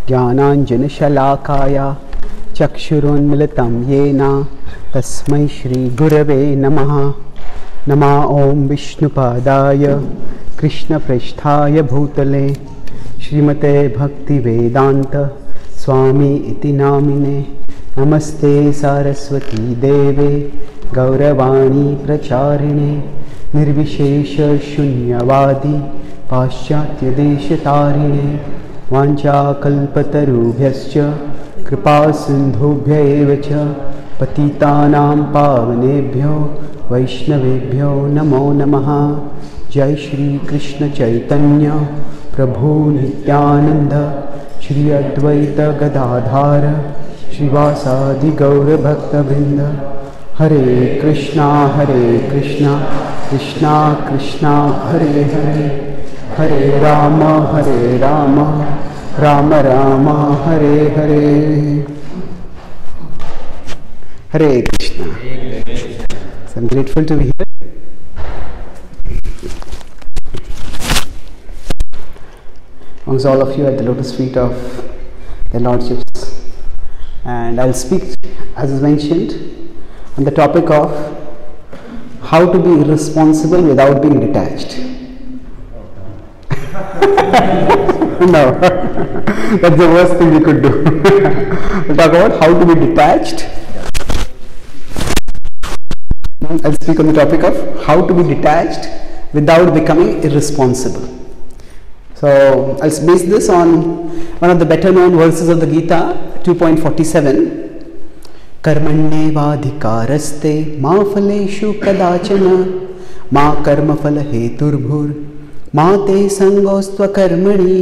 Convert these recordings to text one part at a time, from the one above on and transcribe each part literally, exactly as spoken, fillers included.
ज्ञानाञ्जनशलाकाय चक्षुरुन्मिलितं येन तस्मै श्रीगुरवे नमः। नमः ॐ विष्णुपादाय कृष्णप्रेष्ठाय भूतले श्रीमते भक्तिवेदान्त स्वामी इति नामिने। नमस्ते सारस्वती देवे गौरवाणी प्रचारिणे निर्विशेष शून्यवादी पाश्चात्यदेशतारिणे। वाञ्छाकल्पतरुभ्यश्च कृपा सिन्धुभ्य एव च पतितानां पावनेभ्यो वैष्णवेभ्यो नमो नमः। जय श्री कृष्ण चैतन्य प्रभु नित्यानंद श्री अद्वैत गदाधार श्रीवासादि गौर भक्तवृंद। हरे कृष्णा हरे कृष्णा कृष्णा कृष्णा हरे हरे, हरे राम हरे Ram Ram Ram Hare Hare. Hare Krishna. So I'm grateful to be here. Amongst all of you at the lotus feet of the Lordships, and I'll speak, as is mentioned, on the topic of how to be irresponsible without being detached. No, that's the worst thing we could do. We'll talk about how to be detached. I'll speak on the topic of how to be detached without becoming irresponsible. So I'll base this on one of the better known verses of the Gita, two point forty-seven. Karmanyevadhikaraste ma phaleshu kadachana ma karma phala heturbhur ma te sangostva karmani.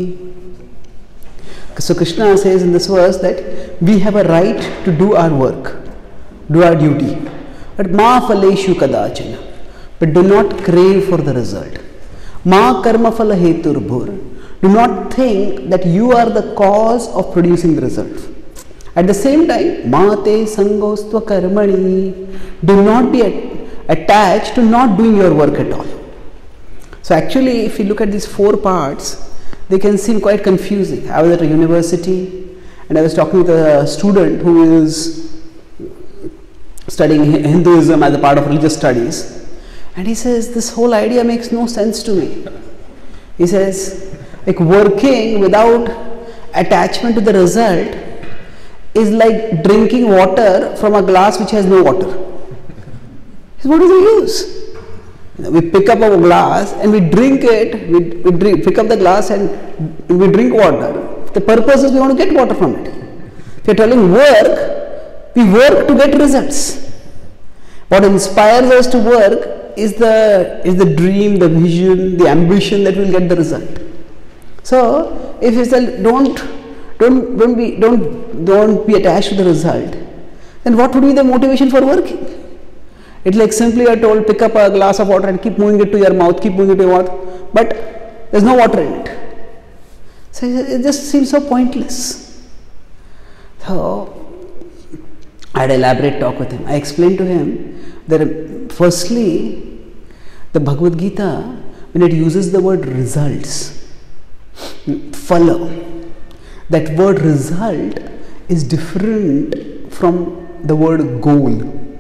So Krishna says in this verse that we have a right to do our work, do our duty. But ma phaleshu kadachana, but do not crave for the result. Ma karma phala heturbhur, do not think that you are the cause of producing the result. At the same time, ma te sangostva karmani, do not be attached to not doing your work at all. So actually, if you look at these four parts, they can seem quite confusing. I was at a university and I was talking with a student who is studying Hinduism as a part of religious studies, and he says this whole idea makes no sense to me. He says, like, working without attachment to the result is like drinking water from a glass which has no water. He says, what is the use? You know, we pick up a glass and we drink it, we, we drink, pick up the glass and we drink water. The purpose is we want to get water from it. If you're telling work, we work to get results. What inspires us to work is the is the dream, the vision, the ambition that will get the result. So if you say don't don't don't be don't don't be attached to the result, then what would be the motivation for working? It's like simply you're told pick up a glass of water and keep moving it to your mouth, keep moving it to your mouth, but there's no water in it. So it just seems so pointless. So I had an elaborate talk with him. I explained to him that firstly, the Bhagavad Gita, when it uses the word results, phala, that word result is different from the word goal.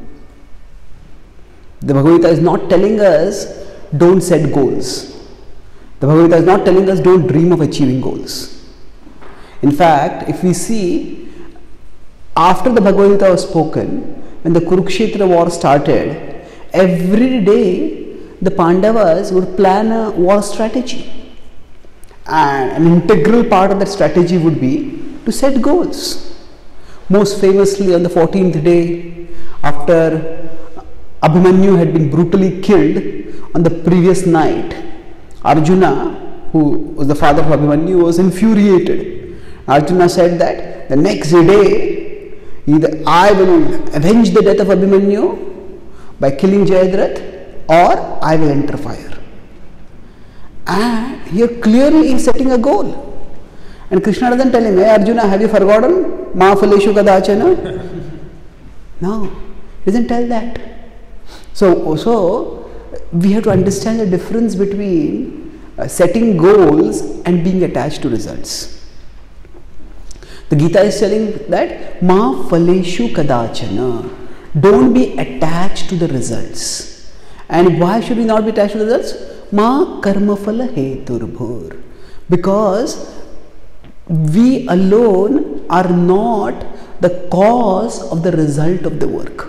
The Bhagavad Gita is not telling us don't set goals. The Bhagavad Gita is not telling us don't dream of achieving goals. In fact, if we see, after the Bhagavad Gita was spoken, when the Kurukshetra war started, every day the Pandavas would plan a war strategy. And an integral part of that strategy would be to set goals. Most famously, on the fourteenth day, after Abhimanyu had been brutally killed on the previous night, Arjuna, who was the father of Abhimanyu, was infuriated. Arjuna said that the next day, either I will avenge the death of Abhimanyu by killing Jayadratha, or I will enter fire. And here clearly he is setting a goal. And Krishna doesn't tell him, hey Arjuna, have you forgotten? Ma phaleshu kadachana? No, he doesn't tell that. So, so we have to understand the difference between uh, setting goals and being attached to results. The Gita is telling that ma phaleshu kadachana. Don't be attached to the results. And why should we not be attached to the results? Ma karma phala heturbhur. Because we alone are not the cause of the result of the work.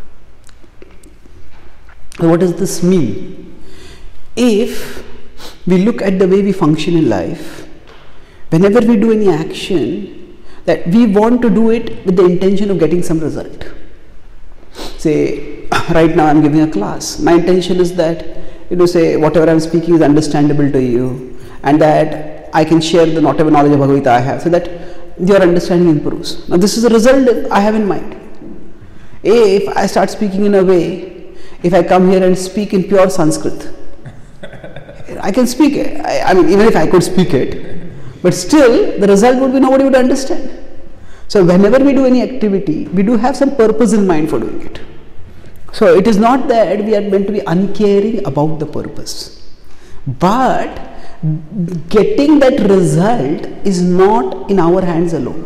What does this mean? If we look at the way we function in life, whenever we do any action, that we want to do it with the intention of getting some result. Say, right now I am giving a class. My intention is that, you know, say whatever I am speaking is understandable to you, and that I can share the whatever knowledge of Bhagavad Gita I have, so that your understanding improves. Now this is the result I have in mind. If I start speaking in a way, if I come here and speak in pure Sanskrit, I can speak it. I, I mean, even if I could speak it, but still the result would be nobody would understand. So whenever we do any activity, we do have some purpose in mind for doing it. So it is not that we are meant to be uncaring about the purpose, but getting that result is not in our hands alone.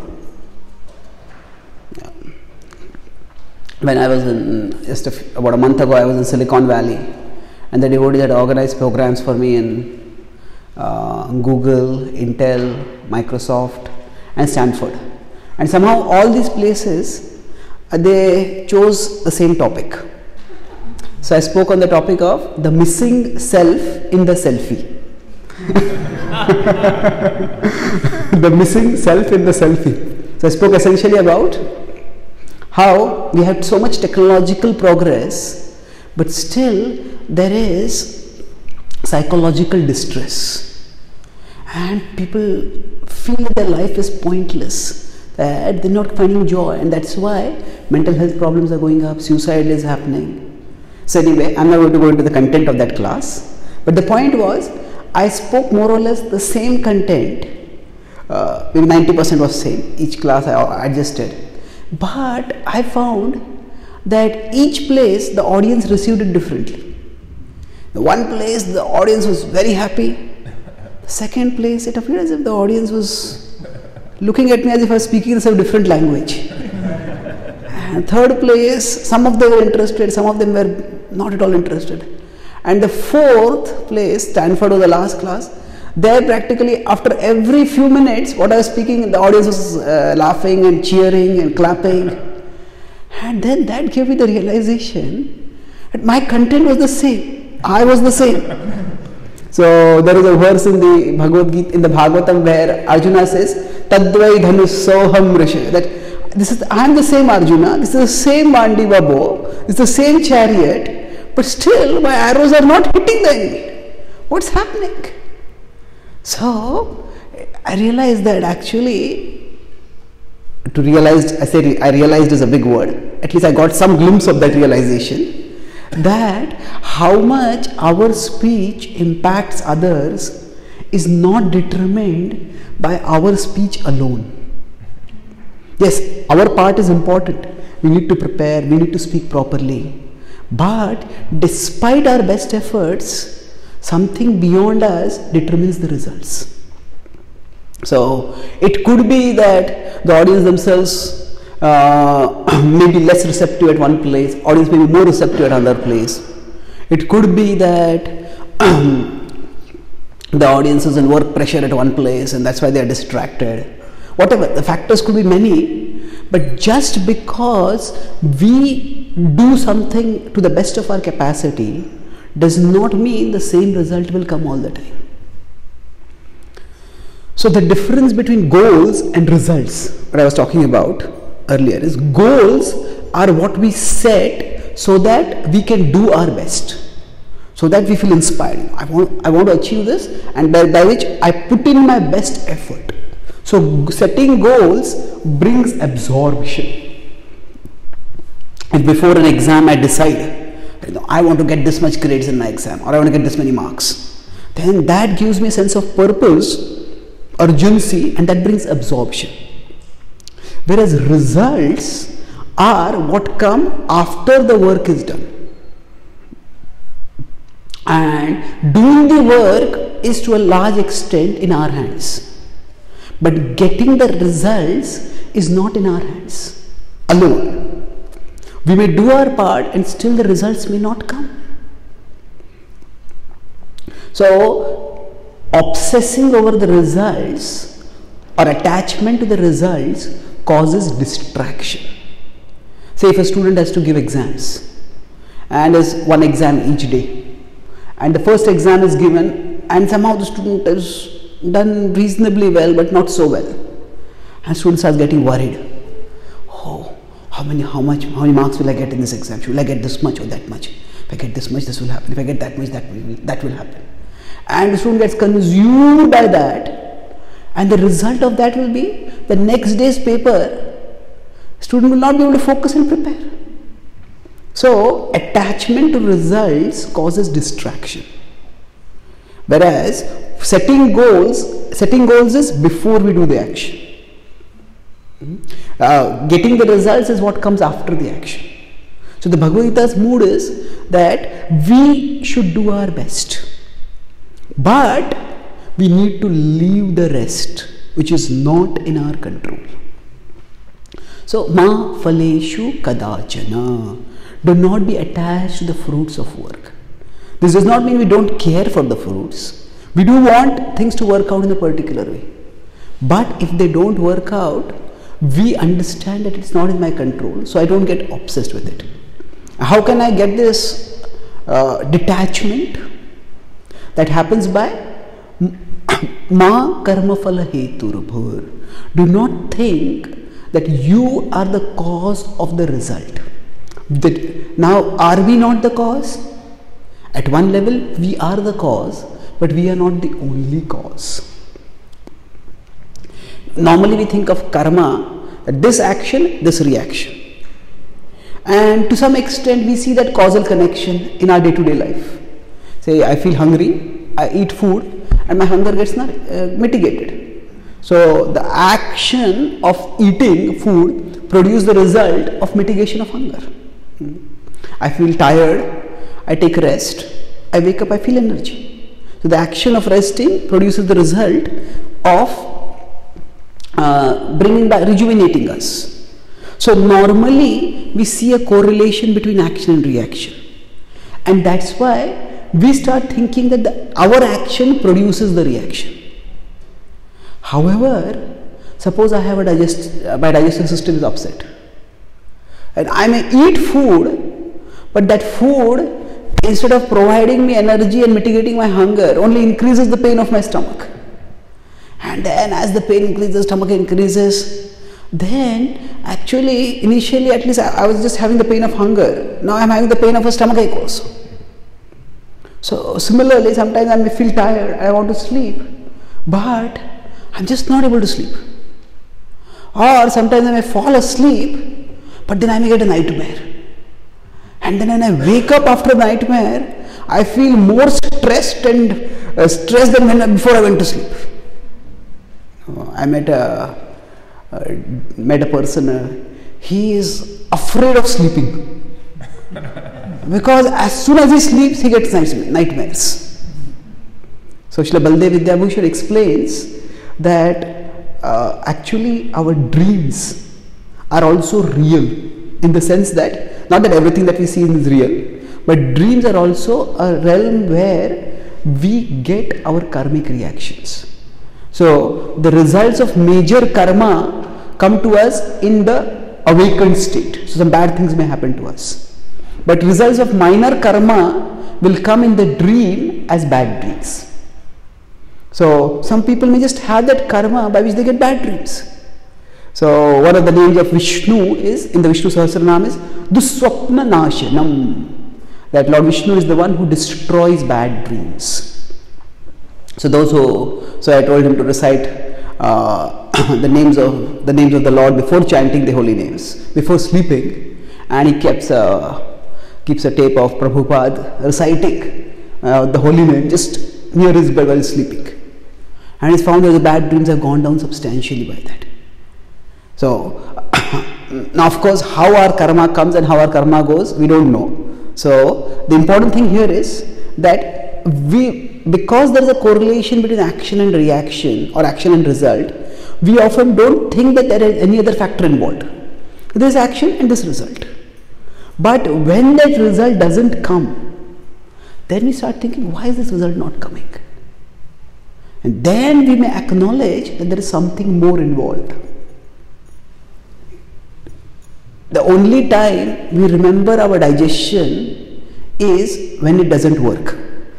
When I was in, just a few, about a month ago, I was in Silicon Valley, and the devotees had organized programs for me in uh, Google, Intel, Microsoft, and Stanford. And somehow all these places, uh, they chose the same topic. So I spoke on the topic of the missing self in the selfie. The missing self in the selfie. So I spoke essentially about how we have so much technological progress, but still there is psychological distress, and people feel that their life is pointless, that they're not finding joy, and that's why mental health problems are going up, suicide is happening. So anyway, I'm not going to go into the content of that class, but the point was, I spoke more or less the same content, uh, maybe ninety percent was same, each class I adjusted. But I found that each place the audience received it differently. The one place the audience was very happy. The second place it appeared as if the audience was looking at me as if I was speaking in some different language. And third place, some of them were interested, some of them were not at all interested. And the fourth place, Stanford was the last class, there practically after every few minutes what I was speaking, the audience was uh, laughing and cheering and clapping. And then that gave me the realization that my content was the same. I was the same. So there is a verse in the Bhagavad Gita, in the Bhagavatam, where Arjuna says, Tadvai dhanusoham rishe. That this is, I am the same Arjuna, this is the same Mandiva bow, this is the same chariot, but still my arrows are not hitting the enemy. What's happening? So I realized that actually, to realize, I said I realized is a big word, at least I got some glimpse of that realization, that how much our speech impacts others is not determined by our speech alone. Yes, our part is important, we need to prepare, we need to speak properly, but despite our best efforts, something beyond us determines the results. So it could be that the audience themselves uh, may be less receptive at one place, audience may be more receptive at another place. It could be that the audience is in work pressure at one place and that's why they are distracted. Whatever, the factors could be many, but just because we do something to the best of our capacity does not mean the same result will come all the time. So the difference between goals and results, what I was talking about earlier, is goals are what we set so that we can do our best, so that we feel inspired. I want, I want to achieve this, and by, by which I put in my best effort. So setting goals brings absorption. If before an exam I decide, you know, I want to get this much grades in my exam, or I want to get this many marks, then that gives me a sense of purpose, urgency, and that brings absorption. Whereas results are what come after the work is done. And doing the work is to a large extent in our hands. But getting the results is not in our hands alone. We may do our part and still the results may not come. So, obsessing over the results or attachment to the results causes distraction. Say if a student has to give exams and is one exam each day, and the first exam is given and somehow the student has done reasonably well but not so well, and student starts getting worried. Oh, how many, how much, how many marks will I get in this exam? Will I get this much or that much? If I get this much, this will happen. If I get that much, that will, that will happen. And the student gets consumed by that, and the result of that will be the next day's paper, student will not be able to focus and prepare. So, attachment to results causes distraction. Whereas, setting goals, setting goals is before we do the action. Uh, getting the results is what comes after the action. So, the Bhagavad Gita's mood is that we should do our best. But we need to leave the rest, which is not in our control. So, ma phaleshu kadachana. Do not be attached to the fruits of work. This does not mean we don't care for the fruits. We do want things to work out in a particular way. But if they don't work out, we understand that it's not in my control, so I don't get obsessed with it. How can I get this uh, detachment? That happens by ma karma phala heturbhur. Do not think that you are the cause of the result. That now, are we not the cause? At one level, we are the cause, but we are not the only cause. Normally, we think of karma, that this action, this reaction. And to some extent, we see that causal connection in our day-to-day life. Say, I feel hungry, I eat food, and my hunger gets not, uh, mitigated. So, the action of eating food produces the result of mitigation of hunger. Hmm. I feel tired, I take rest, I wake up, I feel energy. So, the action of resting produces the result of uh, bringing back, rejuvenating us. So, normally we see a correlation between action and reaction. And that's why we start thinking that the, our action produces the reaction. However, suppose I have a digest, uh, my digestive system is upset, and I may eat food, but that food, instead of providing me energy and mitigating my hunger, only increases the pain of my stomach. And then as the pain increases, stomach increases, then actually initially at least I, I was just having the pain of hunger. Now I am having the pain of a stomach ache also. So similarly, sometimes I may feel tired, I want to sleep, but I'm just not able to sleep. Or sometimes I may fall asleep, but then I may get a nightmare. And then when I wake up after a nightmare, I feel more stressed and uh, stressed than when before I went to sleep. I met a, uh, met a person, uh, he is afraid of sleeping. Because as soon as he sleeps, he gets nightmares. So Srila Baldev Vidyabhushan explains that uh, actually our dreams are also real, in the sense that, not that everything that we see is real, but dreams are also a realm where we get our karmic reactions. So the results of major karma come to us in the awakened state. So some bad things may happen to us. But results of minor karma will come in the dream as bad dreams. So some people may just have that karma by which they get bad dreams. So one of the names of Vishnu is, in the Vishnu Sahasranam, is Duswapna Nashanam. That Lord Vishnu is the one who destroys bad dreams. So those who, so I told him to recite uh, the names of the names of the Lord before chanting the holy names, before sleeping, and he keeps a keeps a tape of Prabhupada reciting uh, the holy name just near his bed while sleeping, and he's found that the bad dreams have gone down substantially by that. So now, of course, how our karma comes and how our karma goes, we don't know. So the important thing here is that we, because there is a correlation between action and reaction or action and result, we often don't think that there is any other factor involved. There is action and this result. But when that result doesn't come, then we start thinking, why is this result not coming? And then we may acknowledge that there is something more involved. The only time we remember our digestion is when it doesn't work.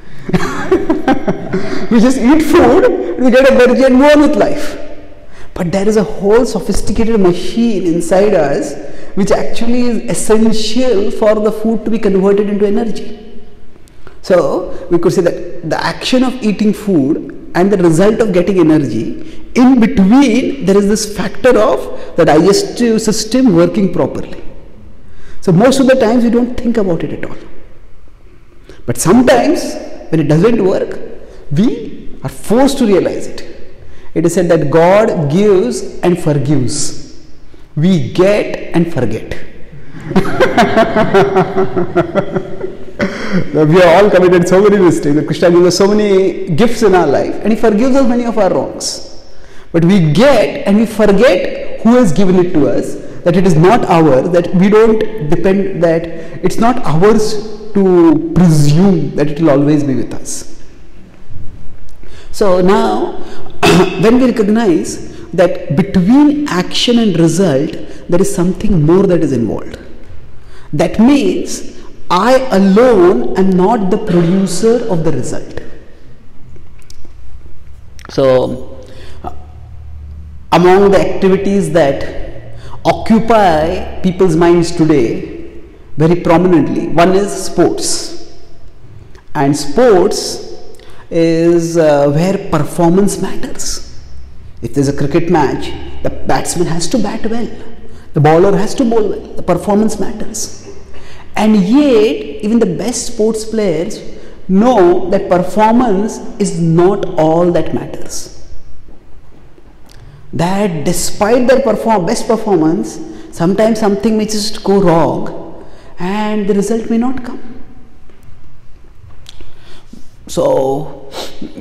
We just eat food, we get energy and move on with life. But there is a whole sophisticated machine inside us which actually is essential for the food to be converted into energy. So we could say that the action of eating food and the result of getting energy, in between there is this factor of the digestive system working properly. So most of the times we don't think about it at all. But sometimes when it doesn't work, we are forced to realize it. It is said that God gives and forgives. We get and forget. We are all committed so many mistakes. Krishna gives us so many gifts in our life and He forgives us many of our wrongs. But we get and we forget who has given it to us, that it is not ours, that we don't depend, that it's not ours to presume that it will always be with us. So now, when we recognize that between action and result, there is something more that is involved. That means I alone am not the producer of the result. So, uh, among the activities that occupy people's minds today very prominently, one is sports. And sports is uh, where performance matters. If there's a cricket match, the batsman has to bat well, the bowler has to bowl well, the performance matters. And yet, even the best sports players know that performance is not all that matters. That despite their perform best performance, sometimes something may just go wrong and the result may not come. So,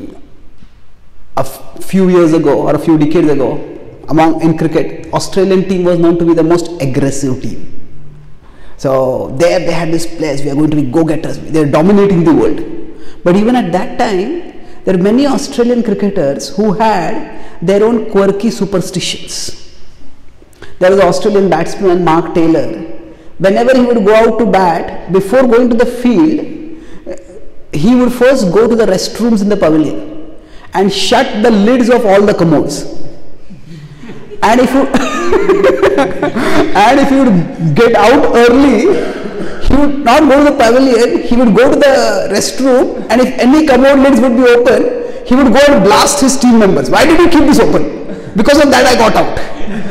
a few years ago or a few decades ago, among in cricket, Australian team was known to be the most aggressive team. So there they had this players, we are going to be go-getters, they are dominating the world. But even at that time, there are many Australian cricketers who had their own quirky superstitions. There was an Australian batsman, Mark Taylor. Whenever he would go out to bat, before going to the field, he would first go to the restrooms in the pavilion and shut the lids of all the commodes. And if you and if he would get out early, he would not go to the pavilion, he would go to the restroom, and if any commode lids would be open, he would go and blast his team members. Why did you keep this open? Because of that I got out.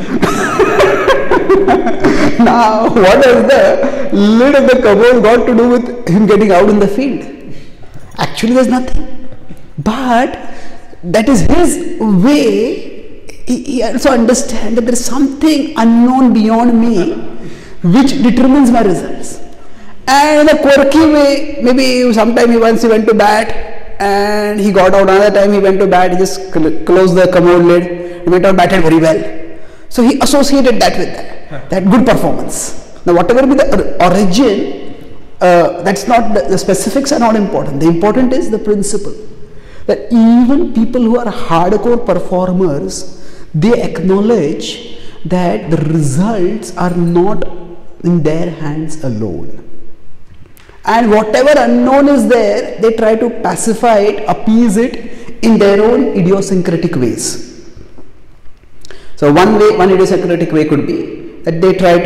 Now, what has the lid of the cupboard got to do with him getting out in the field? Actually, there's nothing. But that is his way. He also understands that there is something unknown beyond me which determines my results. And in a quirky way, maybe sometime he once he went to bat and he got out, another time he went to bat, he just cl closed the commode lid, he went out, batted very well. So he associated that with that, that good performance. Now whatever be the origin, uh, that's not, the, the specifics are not important. The important is the principle. That even people who are hardcore performers, they acknowledge that the results are not in their hands alone. And whatever unknown is there, they try to pacify it, appease it in their own idiosyncratic ways. So one way, one idiosyncratic way could be that they try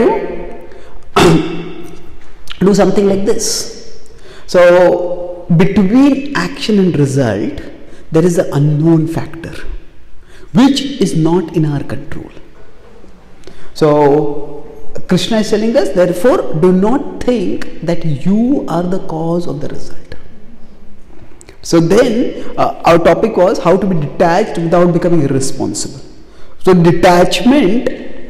to do something like this. So between action and result, there is an unknown factor, which is not in our control. So Krishna is telling us, therefore, do not think that you are the cause of the result. So then, uh, our topic was how to be detached without becoming irresponsible. So detachment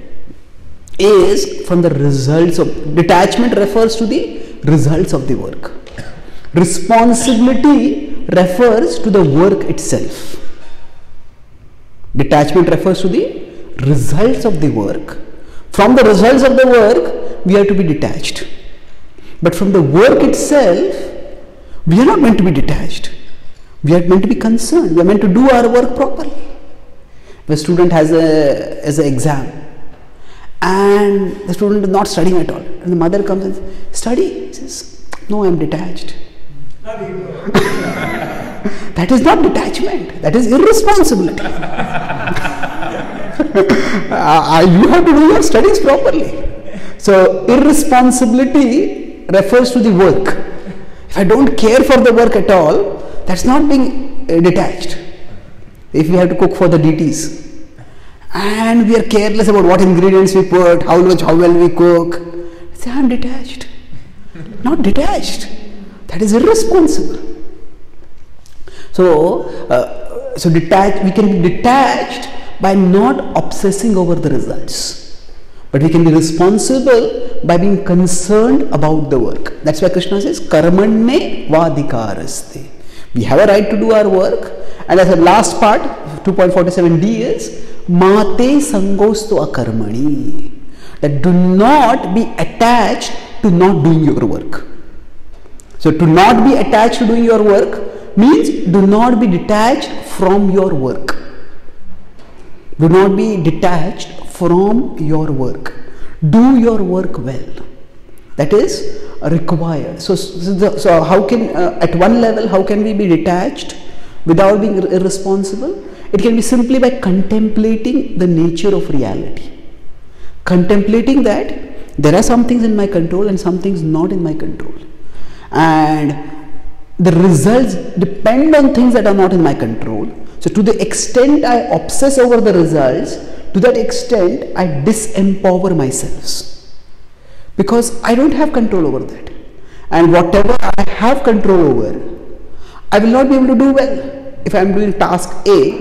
is from the results of, detachment refers to the results of the work. Responsibility refers to the work itself. Detachment refers to the results of the work. From the results of the work, we are to be detached. But from the work itself, we are not meant to be detached. We are meant to be concerned. We are meant to do our work properly. If a student has a as an exam and the student is not studying at all, and the mother comes and says, study. He says, no, I am detached. That is not detachment. That is irresponsibility. uh, you have to do your studies properly. So irresponsibility refers to the work. If I don't care for the work at all, that's not being uh, detached. If we have to cook for the deities and we are careless about what ingredients we put, how much, how well we cook, say, I am detached. Not detached. That is irresponsible. So, uh, so detached, we can be detached by not obsessing over the results. But we can be responsible by being concerned about the work. That's why Krishna says, Karmanne vadikaraste. We have a right to do our work. And as a last part, two point four seven d is, Mate sangostu akarmani. That do not be attached to not doing your work. So to not be attached to doing your work means do not be detached from your work. Do not be detached from your work. Do your work well. That is required. So, so, the, so how can, uh, at one level, how can we be detached without being irresponsible? It can be simply by contemplating the nature of reality. Contemplating that there are some things in my control and some things not in my control. And the results depend on things that are not in my control. So to the extent I obsess over the results, to that extent I disempower myself. Because I don't have control over that. And whatever I have control over, I will not be able to do well. If I am doing task A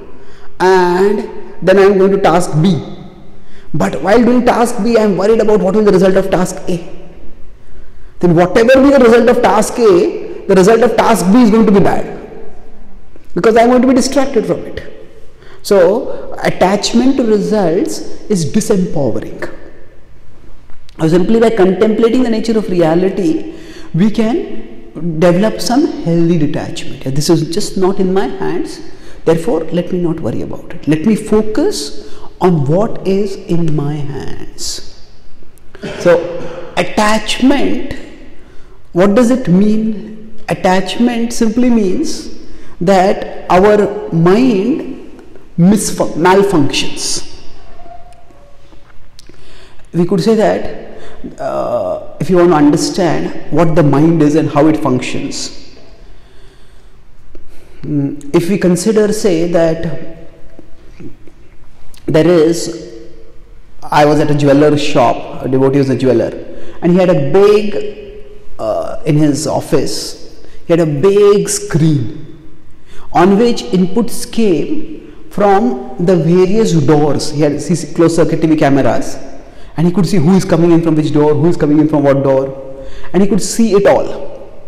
and then I am going to task B. But while doing task B, I am worried about what will be the result of task A. Then whatever be the result of task A, the result of task B is going to be bad. Because I am going to be distracted from it. So, attachment to results is disempowering. Simply by contemplating the nature of reality, we can develop some healthy detachment. This is just not in my hands, therefore let me not worry about it. Let me focus on what is in my hands. So, attachment, what does it mean? Attachment simply means that our mind malfunctions. We could say that uh, if you want to understand what the mind is and how it functions, if we consider, say, that there is, I was at a jeweler's shop, a devotee was a jeweler, and he had a big, uh, in his office, he had a big screen on which inputs came from the various doors. He had closed circuit T V cameras and he could see who is coming in from which door, who is coming in from what door, and he could see it all.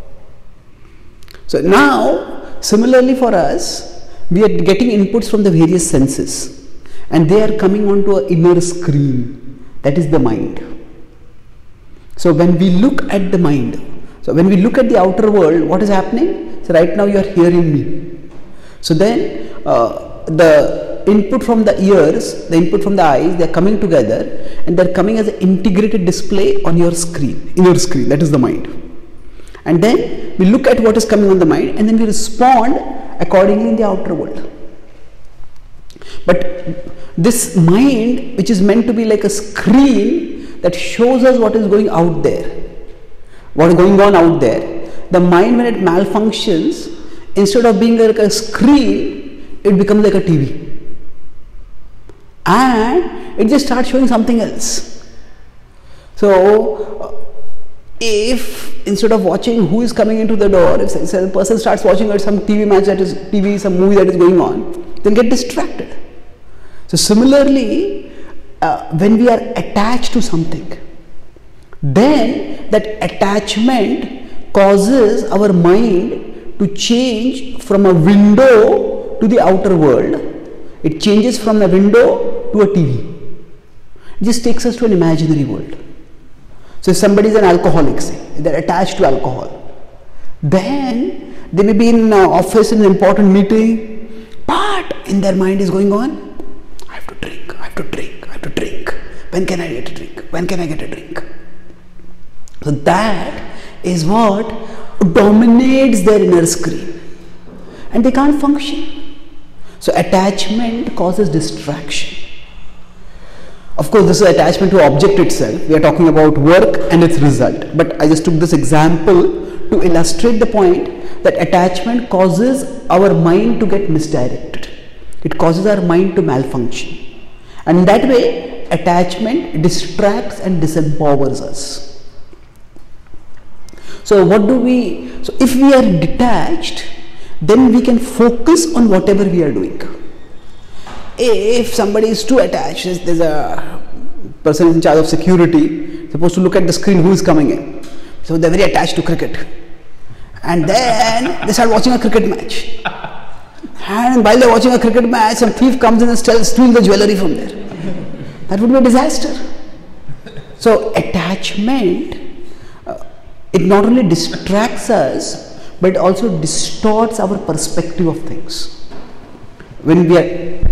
So now, similarly for us, we are getting inputs from the various senses and they are coming onto an inner screen, that is the mind. So when we look at the mind, so when we look at the outer world, what is happening? So right now you are hearing me. So then uh, the input from the ears, the input from the eyes, they are coming together and they are coming as an integrated display on your screen, inner screen, that is the mind. And then we look at what is coming on the mind and then we respond accordingly in the outer world. But this mind, which is meant to be like a screen that shows us what is going out there, what is going on out there, the mind, when it malfunctions, instead of being like a screen, it becomes like a T V. And it just starts showing something else. So, if instead of watching who is coming into the door, if a person starts watching some T V match that is T V, some movie that is going on, then get distracted. So similarly, uh, when we are attached to something, then that attachment causes our mind to change from a window to the outer world. It changes from a window to a T V. It just takes us to an imaginary world. So if somebody is an alcoholic, say, they're attached to alcohol, then they may be in uh, office in an important meeting, but in their mind is going on, I have to drink, I have to drink, I have to drink. When can I get a drink? When can I get a drink? So that is what dominates their inner screen. And they can't function. So attachment causes distraction. Of course, this is attachment to object itself. We are talking about work and its result. But I just took this example to illustrate the point that attachment causes our mind to get misdirected. It causes our mind to malfunction. And in that way, attachment distracts and disempowers us. So what do we, so if we are detached, then we can focus on whatever we are doing. If somebody is too attached, there's a person in charge of security, supposed to look at the screen who is coming in. So they're very attached to cricket. And then they start watching a cricket match. And while they're watching a cricket match, some thief comes in and steals the jewelry from there. That would be a disaster. So attachment, uh, it not only distracts us, but it also distorts our perspective of things. When we are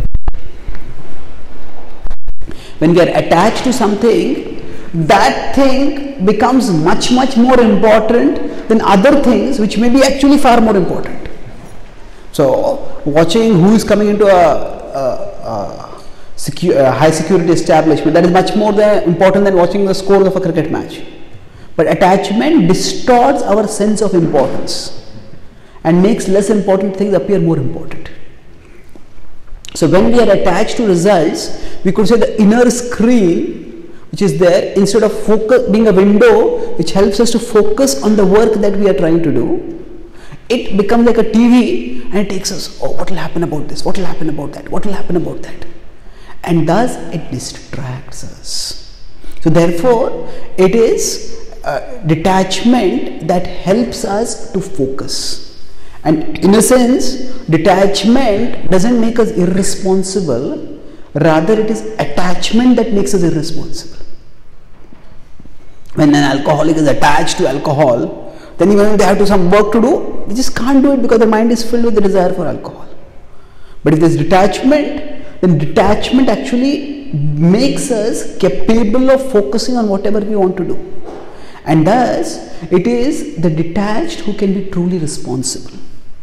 When we are attached to something, that thing becomes much, much more important than other things which may be actually far more important. So, watching who is coming into a, a, a, secu a high security establishment, that is much more than, important than watching the score of a cricket match. But attachment distorts our sense of importance and makes less important things appear more important. So when we are attached to results, we could say the inner screen which is there, instead of focus, being a window which helps us to focus on the work that we are trying to do, it becomes like a T V and it takes us, oh, what will happen about this, what will happen about that, what will happen about that. And thus it distracts us. So therefore, it is uh, detachment that helps us to focus. And in a sense, detachment doesn't make us irresponsible, rather it is attachment that makes us irresponsible. When an alcoholic is attached to alcohol, then even if they have to some work to do, they just can't do it because their mind is filled with the desire for alcohol. But if there is detachment, then detachment actually makes us capable of focusing on whatever we want to do. And thus, it is the detached who can be truly responsible.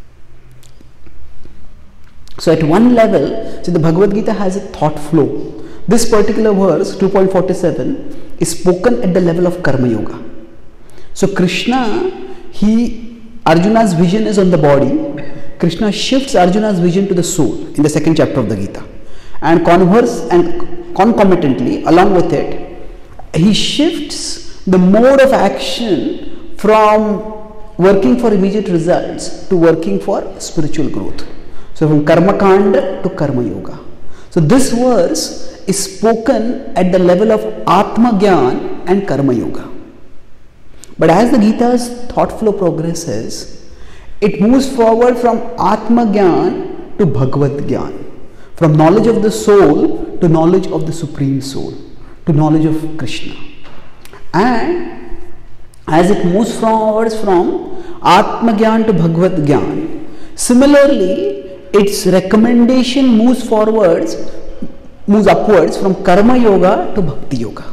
So at one level, so the Bhagavad Gita has a thought flow. This particular verse, two point four seven, is spoken at the level of Karma Yoga. So Krishna, he, Arjuna's vision is on the body. Krishna shifts Arjuna's vision to the soul in the second chapter of the Gita. And converse and concomitantly, along with it, he shifts the mode of action from working for immediate results to working for spiritual growth. So from Karma Kanda to Karma Yoga. So this verse is spoken at the level of Atma Gyan and Karma Yoga. But as the Gita's thought flow progresses, it moves forward from Atma Gyan to Bhagavad Gyan. From knowledge of the soul to knowledge of the Supreme Soul, to knowledge of Krishna. And as it moves forwards from Atma Gyan to Bhagavad Gyan, similarly, its recommendation moves forwards, moves upwards from Karma Yoga to Bhakti Yoga.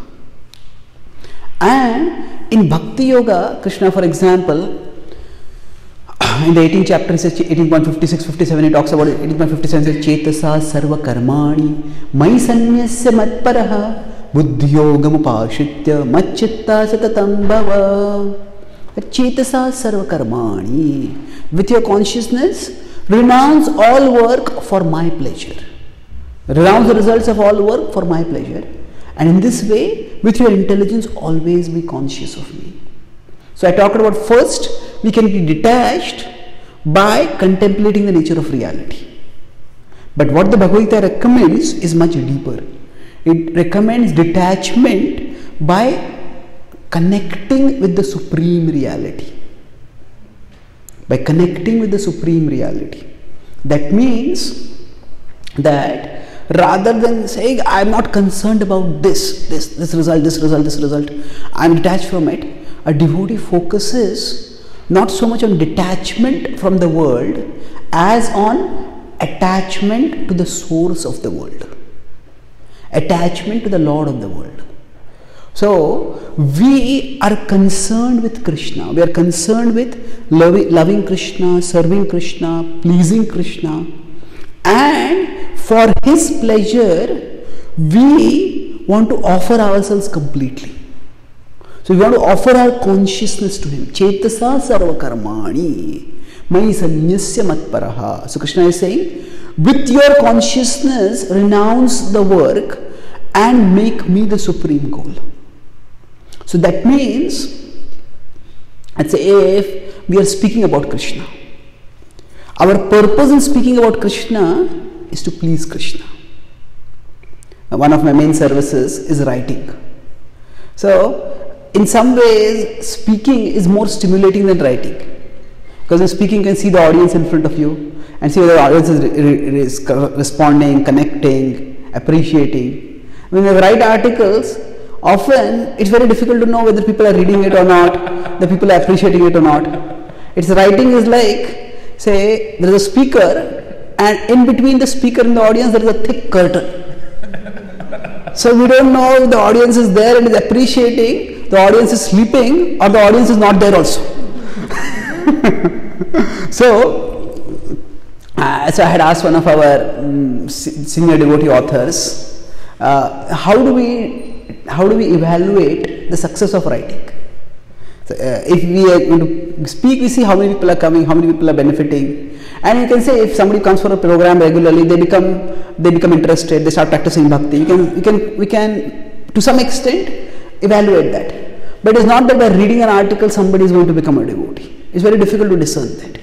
And in Bhakti Yoga, Krishna, for example, in the eighteenth chapter, eighteen point five six fifty-seven, he talks about it. eighteen point fifty-seven says, Chetasa sarva karmani, mai sanyasya matparaha, buddhiyogam upashitya, macchitta satatam bhava. Chetasa sarva karmani. With your consciousness, renounce all work for my pleasure. Renounce the results of all work for my pleasure. And in this way, with your intelligence, always be conscious of me. So I talked about first, we can be detached by contemplating the nature of reality. But what the Bhagavad Gita recommends is much deeper. It recommends detachment by connecting with the supreme reality. By connecting with the supreme reality. That means that rather than saying, I am not concerned about this, this, this result, this result, this result, I am detached from it. A devotee focuses not so much on detachment from the world as on attachment to the source of the world, attachment to the Lord of the world. So, we are concerned with Krishna, we are concerned with loving, loving Krishna, serving Krishna, pleasing Krishna, and for His pleasure, we want to offer ourselves completely. So, we want to offer our consciousness to Him. Chetasa sarva karmani, mai sanyasya matparaha. So, Krishna is saying, with your consciousness, renounce the work and make me the supreme goal. So that means, let's say if we are speaking about Krishna, our purpose in speaking about Krishna is to please Krishna. One of my main services is writing. So, in some ways, speaking is more stimulating than writing. Because in speaking, you can see the audience in front of you and see whether the audience is, is responding, connecting, appreciating. When you write articles, often it's very difficult to know whether people are reading it or not, the people are appreciating it or not. Its writing is like, say, there is a speaker, and in between the speaker and the audience there is a thick curtain. So we don't know if the audience is there and is appreciating, the audience is sleeping, or the audience is not there also. so, uh, so I had asked one of our um, senior devotee authors, uh, how do we how do we evaluate the success of writing? So, uh, if we are going to speak, we see how many people are coming, how many people are benefiting, and you can say if somebody comes for a program regularly, they become they become interested, they start practicing bhakti. You can you can we can to some extent evaluate that, but it's not that by reading an article somebody is going to become a devotee. It's very difficult to discern that.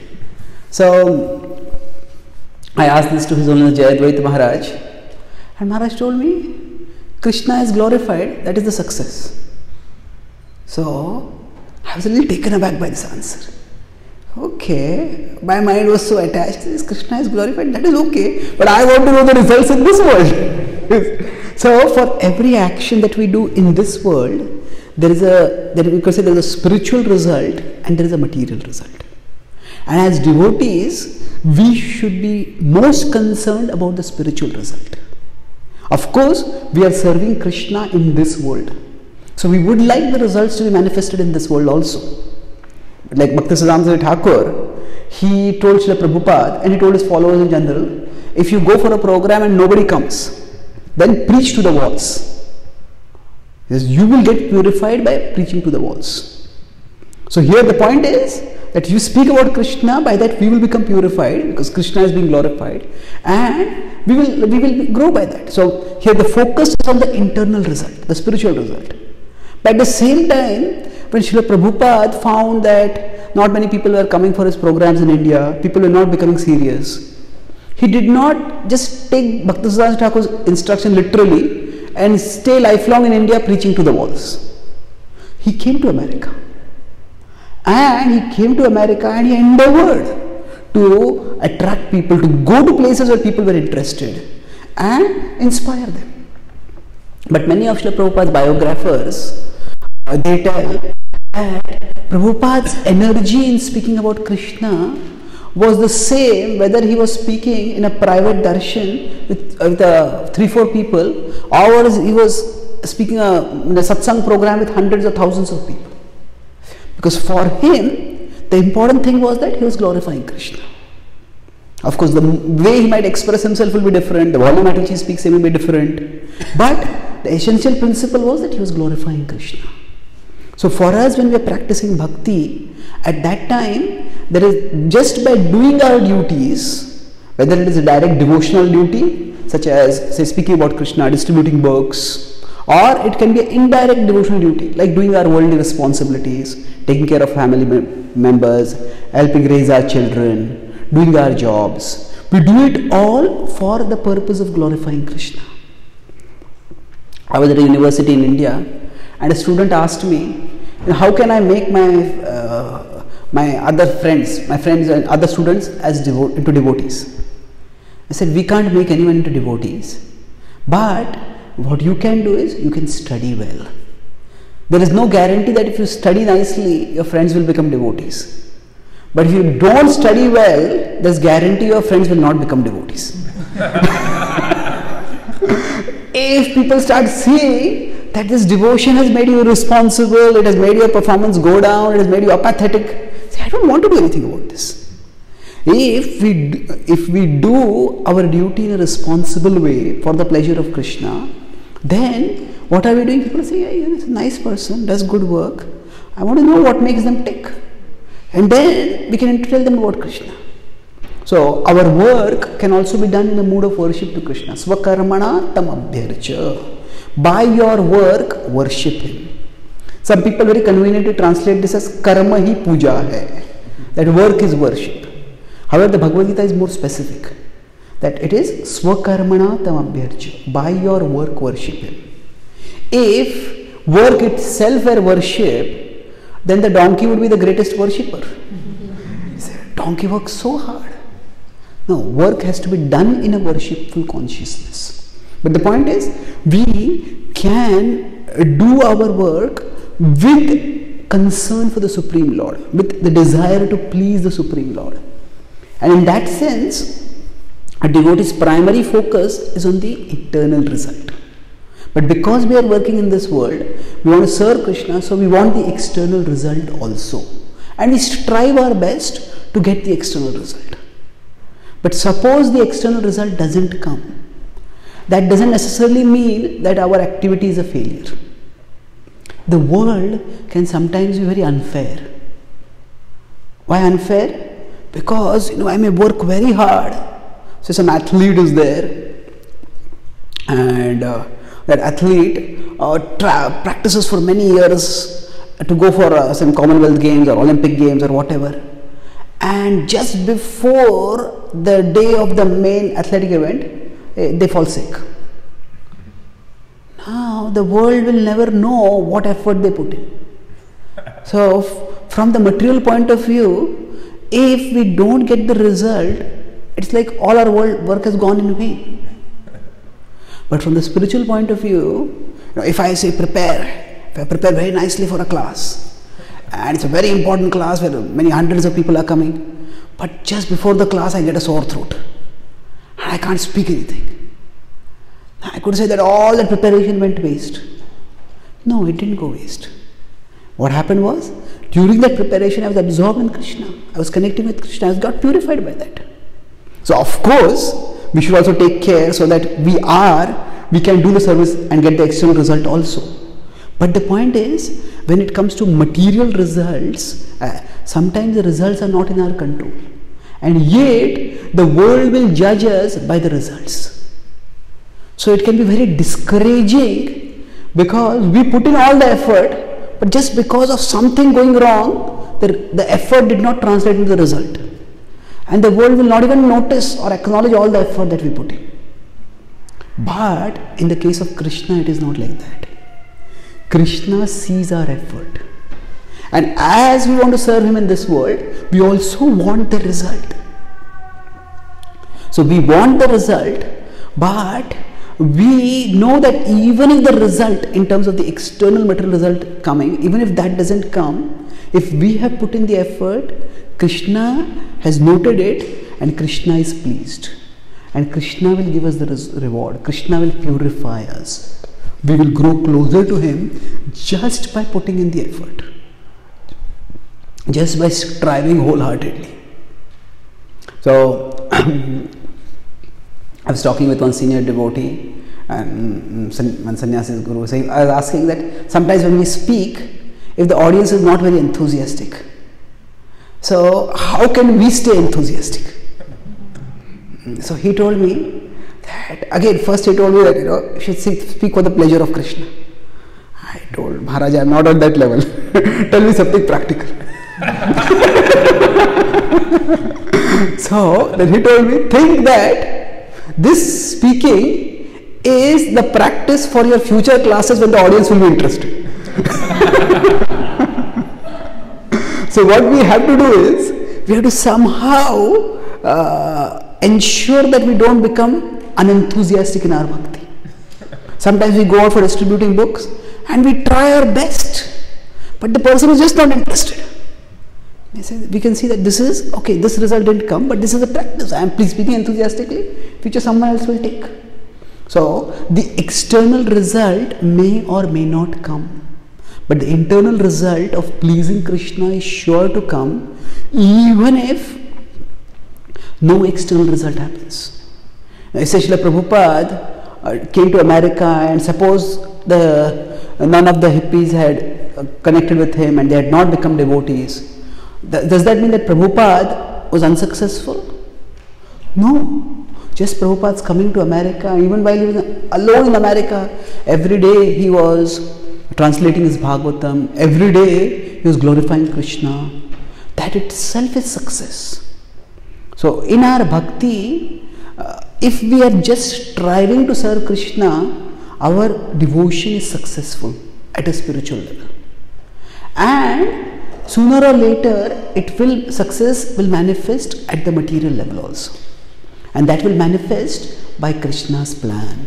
So I asked this to His Holiness Jayadvaita Maharaj, and Maharaj told me, Krishna is glorified, that is the success. So, I was a little taken aback by this answer. Okay, my mind was so attached, this Krishna is glorified, that is okay, but I want to know the results in this world. So, for every action that we do in this world, there is a, there, we could say there is a spiritual result and there is a material result. And as devotees, we should be most concerned about the spiritual result. Of course, we are serving Krishna in this world. So we would like the results to be manifested in this world also. Like Bhaktisiddhanta Thakur, he told Srila Prabhupada and he told his followers in general, if you go for a program and nobody comes, then preach to the walls. Because you will get purified by preaching to the walls. So here the point is that you speak about Krishna, by that we will become purified because Krishna is being glorified, and we will we will grow by that. So here the focus is on the internal result, the spiritual result. But at the same time, when Srila Prabhupada found that not many people were coming for his programs in India, people were not becoming serious, he did not just take Bhaktisiddhanta Thakur's instruction literally and stay lifelong in India preaching to the walls. He came to America. And he came to America and he endeavored to attract people, to go to places where people were interested and inspire them. But many of Srila Prabhupada's biographers, uh, they tell that Prabhupada's energy in speaking about Krishna was the same whether he was speaking in a private darshan with, uh, with uh, three, four people, or he was speaking a, in a satsang program with hundreds or thousands of people. Because for him, the important thing was that he was glorifying Krishna. Of course, the way he might express himself will be different, the volume at which he speaks may be different, but the essential principle was that he was glorifying Krishna. So for us, when we are practicing bhakti, at that time, there is just by doing our duties, whether it is a direct devotional duty, such as, say, speaking about Krishna, distributing books, or it can be an indirect devotional duty, like doing our worldly responsibilities, taking care of family mem- members, helping raise our children, doing our jobs. We do it all for the purpose of glorifying Krishna. I was at a university in India, and a student asked me, how can I make my uh, my other friends, my friends and other students as devo- into devotees? I said, we can't make anyone into devotees. But what you can do is you can study well. There is no guarantee that if you study nicely, your friends will become devotees. But if you don't study well, there's guarantee your friends will not become devotees. If people start seeing that this devotion has made you irresponsible, it has made your performance go down, it has made you apathetic, say, I don't want to do anything about this. If we, if we do our duty in a responsible way for the pleasure of Krishna, then what are we doing? People say, yeah, he's a nice person, does good work. I want to know what makes them tick. And then we can tell them about Krishna. So our work can also be done in the mood of worship to Krishna. Swakarmana tam abhyarcha. By your work, worship him. Some people very conveniently translate this as karma hi puja hai. That work is worship. However, the Bhagavad Gita is more specific. That it is swakarmana tam abhyarcha. By your work, worship him. If work itself were worship, then the donkey would be the greatest worshipper. Donkey works so hard. No, work has to be done in a worshipful consciousness. But the point is, we can do our work with concern for the Supreme Lord, with the desire to please the Supreme Lord. And in that sense, a devotee's primary focus is on the eternal result. But because we are working in this world, we want to serve Krishna, so we want the external result also. And we strive our best to get the external result. But suppose the external result doesn't come. That doesn't necessarily mean that our activity is a failure. The world can sometimes be very unfair. Why unfair? Because, you know, I may work very hard. So some athlete is there, and uh, that athlete uh, tra- practices for many years to go for uh, some Commonwealth Games or Olympic Games or whatever. And just before the day of the main athletic event, eh, they fall sick. Now the world will never know what effort they put in. So f- from the material point of view, if we don't get the result, it's like all our world work has gone in vain. But from the spiritual point of view, you know, if I say prepare, if I prepare very nicely for a class, and it's a very important class where many hundreds of people are coming, but just before the class I get a sore throat and I can't speak anything. I could say that all that preparation went waste. No, it didn't go waste. What happened was, during that preparation I was absorbed in Krishna. I was connecting with Krishna. I got purified by that. So of course, we should also take care so that we are, we can do the service and get the external result also. But the point is, when it comes to material results, uh, sometimes the results are not in our control. And yet, the world will judge us by the results. So it can be very discouraging because we put in all the effort, but just because of something going wrong, the, the effort did not translate into the result. And the world will not even notice or acknowledge all the effort that we put in. But in the case of Krishna, it is not like that. Krishna sees our effort. And as we want to serve him in this world, we also want the result. So we want the result, but we know that even if the result, in terms of the external material result coming, even if that doesn't come, if we have put in the effort, Krishna has noted it and Krishna is pleased. And Krishna will give us the res- reward. Krishna will purify us. We will grow closer to him just by putting in the effort. Just by striving wholeheartedly. So, I was talking with one senior devotee, and one sannyasi guru, saying, I was asking that sometimes when we speak, if the audience is not very enthusiastic, so how can we stay enthusiastic? So he told me that, again, first he told me that, you know, you should speak for the pleasure of Krishna. I told Maharaj, I am not on that level. Tell me something practical. So then he told me, think that this speaking is the practice for your future classes when the audience will be interested. So what we have to do is, we have to somehow uh, ensure that we don't become unenthusiastic in our bhakti. Sometimes we go out for distributing books and we try our best, but the person is just not interested. We can see that this is, okay, this result didn't come, but this is a practice. I am speaking enthusiastically, future someone else will take. So, the external result may or may not come, but the internal result of pleasing Krishna is sure to come, even if no external result happens. Now, essentially, Prabhupada uh, came to America, and suppose the uh, none of the hippies had uh, connected with him and they had not become devotees. Th- does that mean that Prabhupada was unsuccessful? No. Just Prabhupada's coming to America, even while he was alone in America, every day he was translating his Bhagavatam, every day he was glorifying Krishna. That itself is success. So in our bhakti, uh, if we are just striving to serve Krishna, our devotion is successful at a spiritual level. And sooner or later, it will, success will manifest at the material level also. And that will manifest by Krishna's plan.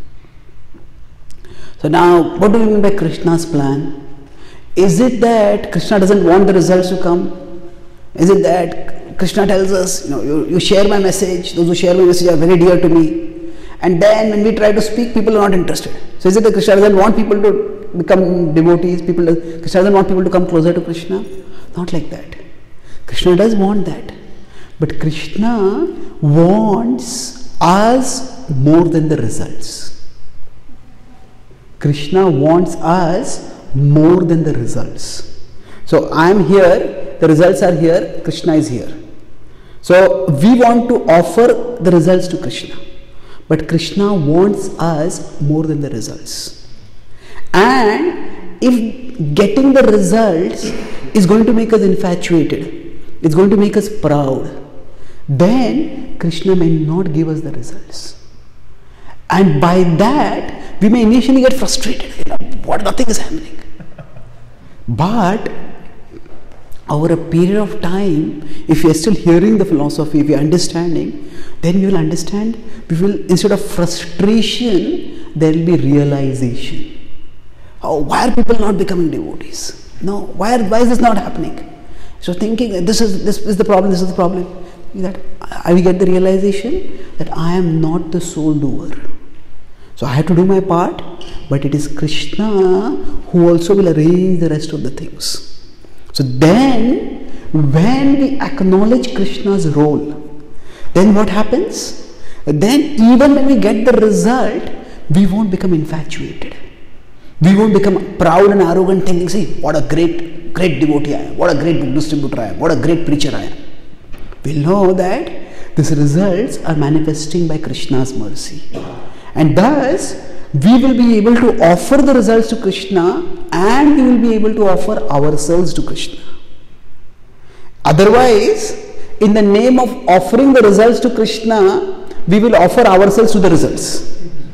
So now, what do we mean by Krishna's plan? Is it that Krishna doesn't want the results to come? Is it that Krishna tells us, you know, you, you share my message, those who share my message are very dear to me. And then when we try to speak, people are not interested. So is it that Krishna doesn't want people to become devotees? People, Krishna doesn't want people to come closer to Krishna? Not like that. Krishna does want that. But Krishna wants us more than the results. Krishna wants us more than the results. So I am here, the results are here, Krishna is here. So we want to offer the results to Krishna. But Krishna wants us more than the results. And if getting the results is going to make us infatuated, it's going to make us proud, then Krishna may not give us the results. And by that, we may initially get frustrated. You know, what, nothing is happening. But over a period of time, if we are still hearing the philosophy, if we are understanding, then we will understand, we will, instead of frustration, there will be realization. Oh, why are people not becoming devotees? No, why, are, why is this not happening? So thinking that this is, this is the problem, this is the problem. That I will get the realization that I am not the sole doer. So I have to do my part, but it is Krishna who also will arrange the rest of the things. So then, when we acknowledge Krishna's role, then what happens? Then even when we get the result, we won't become infatuated. We won't become proud and arrogant thinking, see, what a great, great devotee I am, what a great book distributor I am, what a great preacher I am. We'll know that these results are manifesting by Krishna's mercy. And thus, we will be able to offer the results to Krishna, and we will be able to offer ourselves to Krishna. Otherwise, in the name of offering the results to Krishna, we will offer ourselves to the results.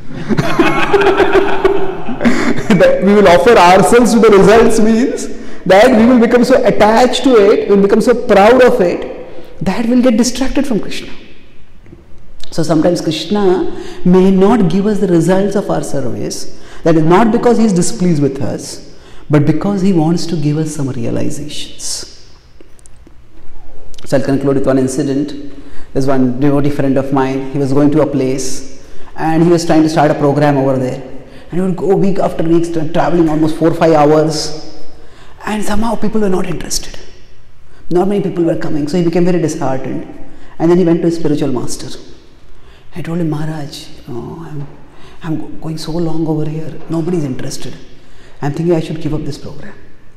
That we will offer ourselves to the results means that we will become so attached to it, we will become so proud of it, that will get distracted from Krishna. So sometimes Krishna may not give us the results of our service. That is not because he is displeased with us, but because he wants to give us some realizations. So I'll conclude with one incident. There's one devotee friend of mine. He was going to a place and he was trying to start a program over there. And he would go week after week, traveling almost four or five hours. And somehow people were not interested. Not many people were coming, so he became very disheartened. And then he went to his spiritual master. I told him, Maharaj, you know, I'm, I'm going so long over here, nobody's interested. I'm thinking I should give up this program.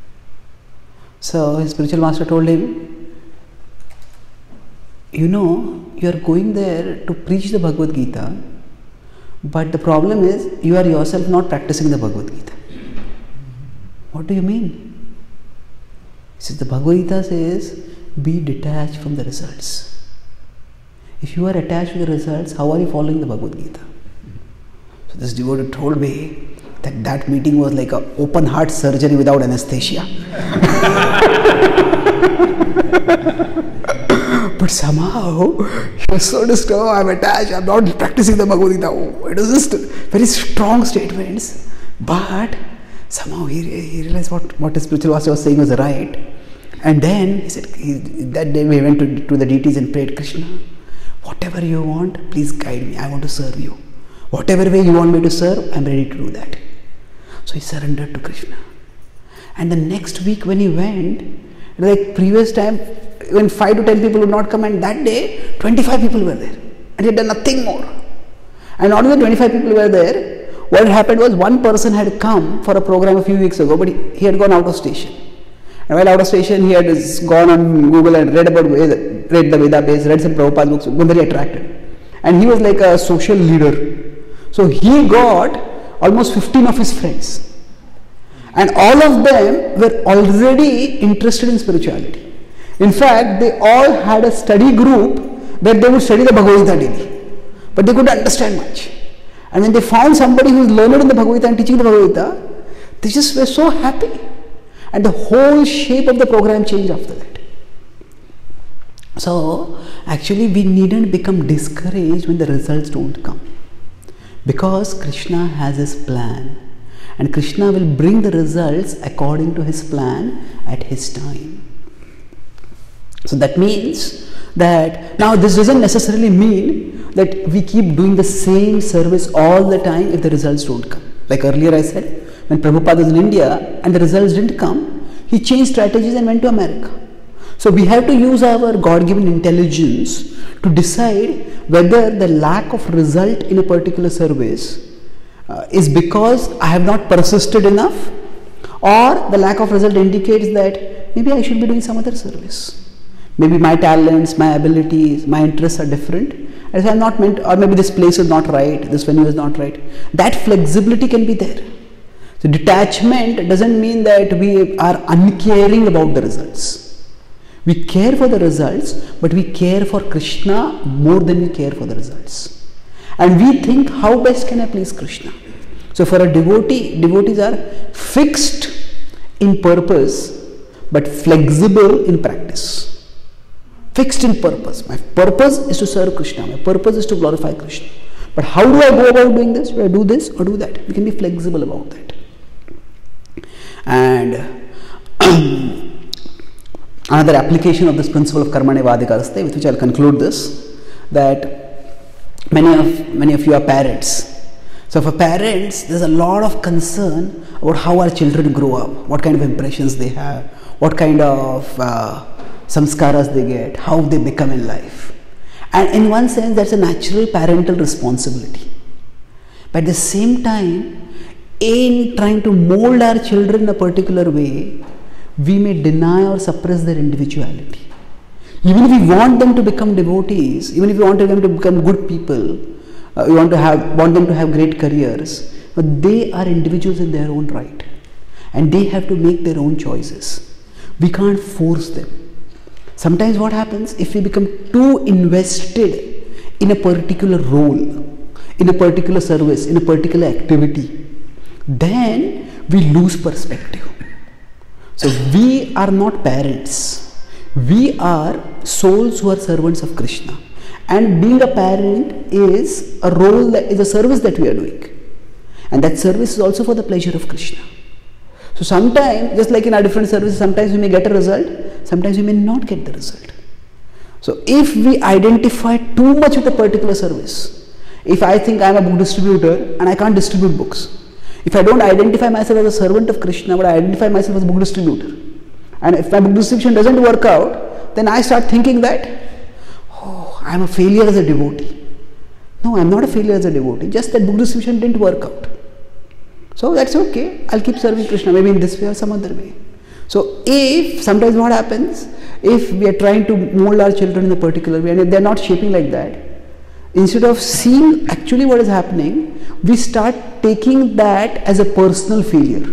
So his spiritual master told him, you know, you are going there to preach the Bhagavad Gita, but the problem is you are yourself not practicing the Bhagavad Gita. What do you mean? He says, the Bhagavad Gita says, be detached from the results. If you are attached to the results, how are you following the Bhagavad Gita? So this devotee told me that that meeting was like an open heart surgery without anesthesia. But somehow he was so disturbed, I'm attached, I'm not practicing the Bhagavad Gita. Oh, it was just very strong statements. But somehow he, he realized what, what his spiritual master was saying was right. And then he said, he, that day we went to, to the deities and prayed, Krishna, whatever you want, please guide me. I want to serve you. Whatever way you want me to serve, I'm ready to do that. So he surrendered to Krishna. And the next week when he went, like previous time, when five to ten people would not come, and that day, twenty-five people were there. And he had done nothing more. And not only twenty-five people were there, what happened was one person had come for a program a few weeks ago, but he, he had gone out of station. And while out of station, he had gone on Google and read about Veda, read the Veda base, read some Prabhupada books, was very attracted. And he was like a social leader. So he got almost fifteen of his friends. And all of them were already interested in spirituality. In fact, they all had a study group where they would study the Bhagavad Gita daily. But they couldn't understand much. And when they found somebody who is learned in the Bhagavad Gita and teaching the Bhagavad Gita, they just were so happy. And the whole shape of the program changed after that. So, actually we needn't become discouraged when the results don't come. Because Krishna has his plan. And Krishna will bring the results according to his plan at his time. So that means that, now this doesn't necessarily mean that we keep doing the same service all the time if the results don't come. Like earlier I said, when Prabhupada was in India and the results didn't come, he changed strategies and went to America. So we have to use our God-given intelligence to decide whether the lack of result in a particular service Uh, is because I have not persisted enough, or the lack of result indicates that maybe I should be doing some other service. Maybe my talents, my abilities, my interests are different, as I am not meant, or maybe this place is not right, this venue is not right. That flexibility can be there. So detachment doesn't mean that we are uncaring about the results. We care for the results, but we care for Krishna more than we care for the results. And we think, how best can I please Krishna? So for a devotee, devotees are fixed in purpose, but flexible in practice. Fixed in purpose. My purpose is to serve Krishna. My purpose is to glorify Krishna. But how do I go about doing this? Do I do this or do that? We can be flexible about that. And another application of this principle of karmane vadikaste, with which I will conclude this, that Many of many of you are parents. So for parents, there's a lot of concern about how our children grow up, what kind of impressions they have, what kind of uh, samskaras they get, how they become in life. And in one sense, that's a natural parental responsibility. But at the same time, in trying to mold our children in a particular way, we may deny or suppress their individuality. Even if we want them to become devotees, even if we want them to become good people, uh, we want to have want them to have great careers, but they are individuals in their own right, and they have to make their own choices. We can't force them. Sometimes what happens, if we become too invested in a particular role, in a particular service, in a particular activity, then we lose perspective. So we are not parents. We are souls who are servants of Krishna, and being a parent is a role, that is a service that we are doing, and that service is also for the pleasure of Krishna. So sometimes, just like in our different services, sometimes we may get a result, sometimes we may not get the result. So if we identify too much with a particular service, if I think I am a book distributor and I can't distribute books, if I don't identify myself as a servant of Krishna, but I identify myself as a book distributor, and if my book distribution doesn't work out, then I start thinking that, oh, I am a failure as a devotee. No, I am not a failure as a devotee, just that book distribution didn't work out. So that's okay, I'll keep serving Krishna, maybe in this way or some other way. So if, sometimes what happens, if we are trying to mold our children in a particular way, and if they are not shaping like that, instead of seeing actually what is happening, we start taking that as a personal failure.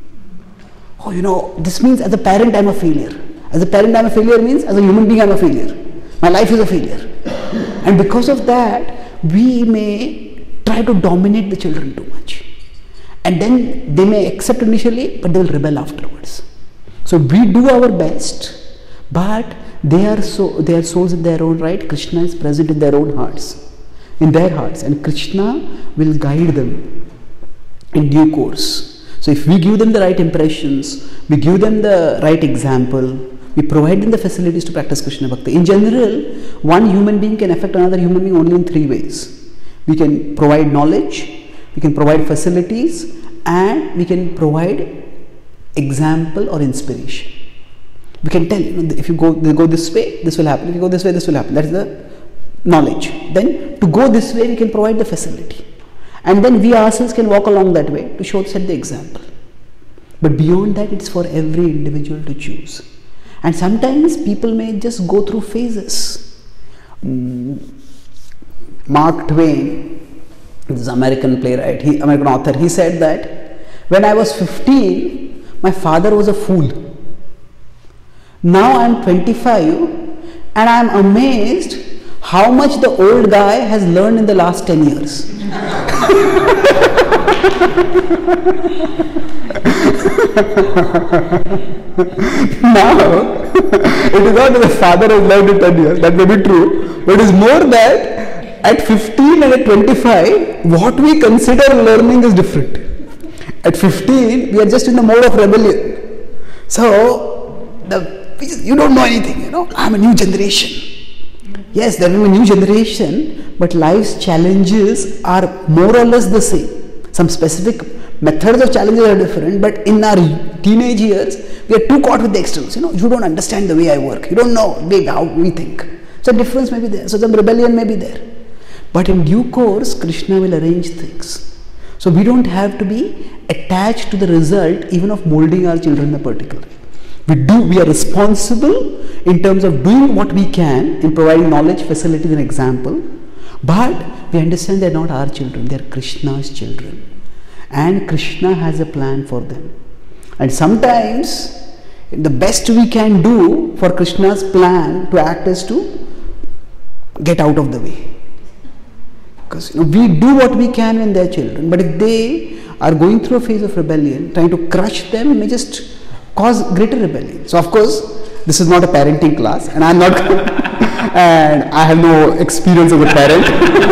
Oh, you know, this means as a parent I am a failure. As a parent I am a failure means as a human being I am a failure. My life is a failure. And because of that, we may try to dominate the children too much. And then they may accept initially, but they will rebel afterwards. So we do our best, but they are so they are souls in their own right. Krishna is present in their own hearts, in their hearts, and Krishna will guide them in due course. So if we give them the right impressions, we give them the right example, we provide them the facilities to practice Krishna Bhakti. In general, one human being can affect another human being only in three ways. We can provide knowledge, we can provide facilities, and we can provide example or inspiration. We can tell, you know, if you go, go this way, this will happen. If you go this way, this will happen. That is the knowledge. Then to go this way, we can provide the facility. And then we ourselves can walk along that way to show, set the example. But beyond that, it's for every individual to choose. And sometimes people may just go through phases. Mm. Mark Twain, this American playwright, he, American author, he said that when I was fifteen, my father was a fool. Now I am twenty-five and I am amazed how much the old guy has learned in the last ten years. Now, it is not that the father has learned in ten years, that may be true, but it is more that at fifteen and at twenty-five, what we consider learning is different. At fifteen, we are just in the mode of rebellion. So, the, you don't know anything, you know, I am a new generation. Yes, there will be a new generation, but life's challenges are more or less the same. Some specific methods of challenges are different, but in our teenage years, we are too caught with the externals. You know, you don't understand the way I work. You don't know the way how we think. So difference may be there. So some rebellion may be there. But in due course, Krishna will arrange things. So we don't have to be attached to the result even of molding our children in a particular way. We do, we are responsible in terms of doing what we can in providing knowledge, facilities and example, but we understand they are not our children, they are Krishna's children. And Krishna has a plan for them. And sometimes the best we can do for Krishna's plan to act is to get out of the way. Because, you know, we do what we can when they are children, but if they are going through a phase of rebellion, trying to crush them may just cause greater rebellion. So of course, this is not a parenting class, and I am not, and I have no experience as a parent.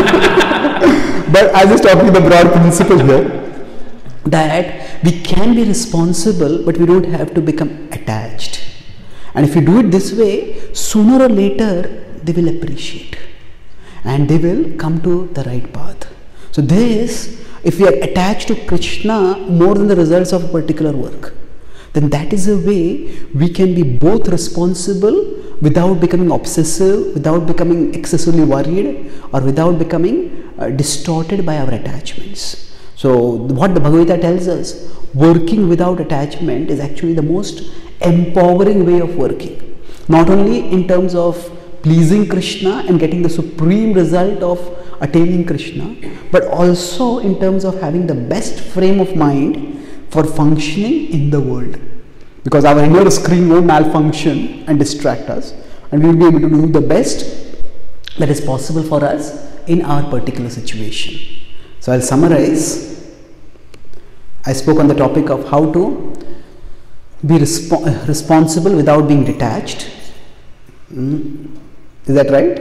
But I am just talking the broad principle here, that we can be responsible, but we don't have to become attached. And if you do it this way, sooner or later they will appreciate, and they will come to the right path. So this, if we are attached to Krishna more than the results of a particular work, then that is a way we can be both responsible without becoming obsessive, without becoming excessively worried, or without becoming uh, distorted by our attachments. So what the Bhagavad Gita tells us, working without attachment is actually the most empowering way of working. Not only in terms of pleasing Krishna and getting the supreme result of attaining Krishna, but also in terms of having the best frame of mind for functioning in the world, because our inner screen won't malfunction and distract us, and we will be able to do the best that is possible for us in our particular situation. So I'll summarize. I spoke on the topic of how to be resp- responsible without being detached. Mm. Is that right?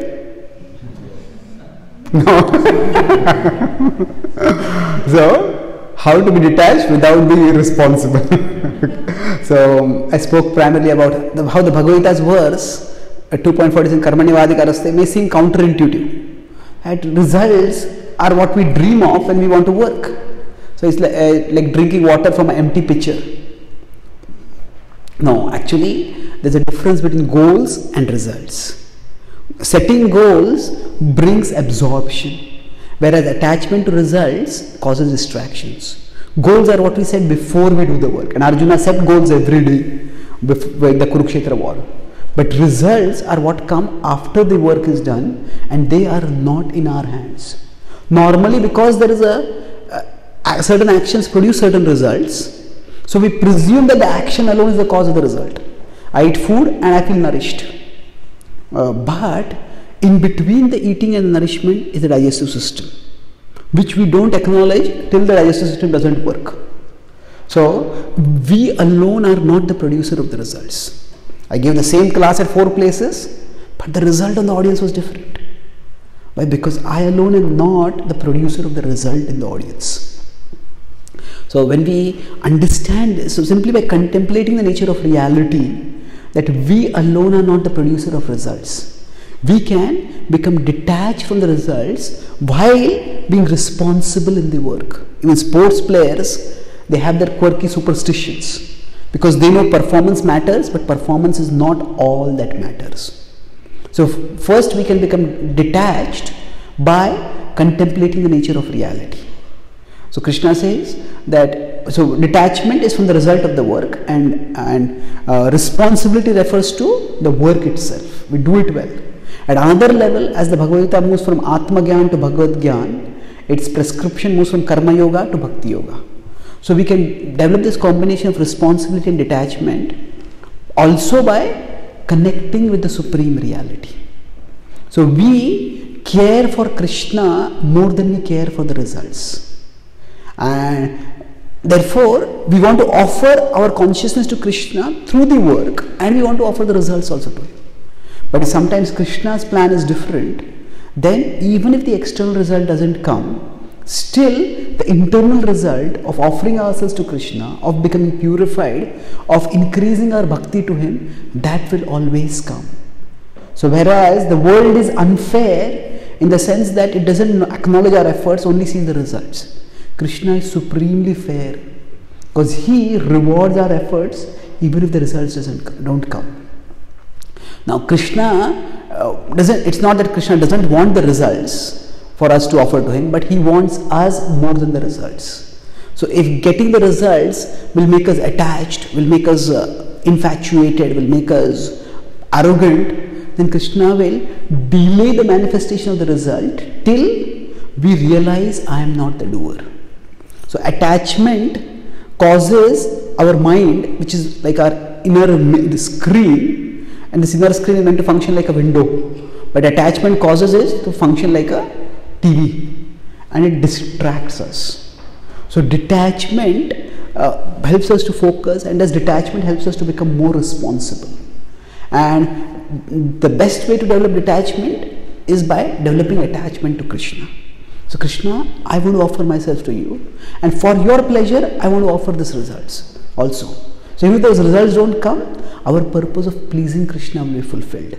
No. So how to be detached without being irresponsible. So I spoke primarily about the, how the Bhagavad Gita's verse at two point four is in Karmani Vadikaraste may seem counterintuitive. That results are what we dream of when we want to work. So it's like, uh, like drinking water from an empty pitcher. No, actually there's a difference between goals and results. Setting goals brings absorption, whereas attachment to results causes distractions. Goals are what we said before we do the work, and Arjuna set goals every day with the Kurukshetra war. But results are what come after the work is done, and they are not in our hands. Normally, because there is a, a certain actions produce certain results, so we presume that the action alone is the cause of the result. I eat food and I feel nourished. Uh, but in between the eating and the nourishment is the digestive system, which we don't acknowledge till the digestive system doesn't work. So we alone are not the producer of the results. I gave the same class at four places, but the result on the audience was different. Why? Because I alone am not the producer of the result in the audience. So when we understand this, so simply by contemplating the nature of reality, that we alone are not the producer of results, we can become detached from the results while being responsible in the work. Even sports players, they have their quirky superstitions because they know performance matters, but performance is not all that matters. So first we can become detached by contemplating the nature of reality. So Krishna says that, so detachment is from the result of the work, and, and uh, responsibility refers to the work itself. We do it well. At another level, as the Bhagavad Gita moves from Atma Gyan to Bhagavad Gyan, its prescription moves from Karma Yoga to Bhakti Yoga. So we can develop this combination of responsibility and detachment also by connecting with the Supreme Reality. So we care for Krishna more than we care for the results. And therefore, we want to offer our consciousness to Krishna through the work, and we want to offer the results also to him. But if sometimes Krishna's plan is different, then even if the external result doesn't come, still the internal result of offering ourselves to Krishna, of becoming purified, of increasing our bhakti to him, that will always come. So whereas the world is unfair in the sense that it doesn't acknowledge our efforts, only sees the results, Krishna is supremely fair because he rewards our efforts even if the results doesn't, don't come. Now Krishna uh, doesn't, it's not that Krishna doesn't want the results for us to offer to him, but he wants us more than the results. So if getting the results will make us attached, will make us uh, infatuated, will make us arrogant, then Krishna will delay the manifestation of the result till we realize I am not the doer. So attachment causes our mind, which is like our inner screen, and this inner screen is meant to function like a window, but attachment causes it to function like a T V, and it distracts us. So detachment uh, helps us to focus, and as detachment helps us to become more responsible. And the best way to develop detachment is by developing attachment to Krishna. So Krishna, I want to offer myself to you, and for your pleasure I want to offer these results also. So even if those results don't come, our purpose of pleasing Krishna will be fulfilled.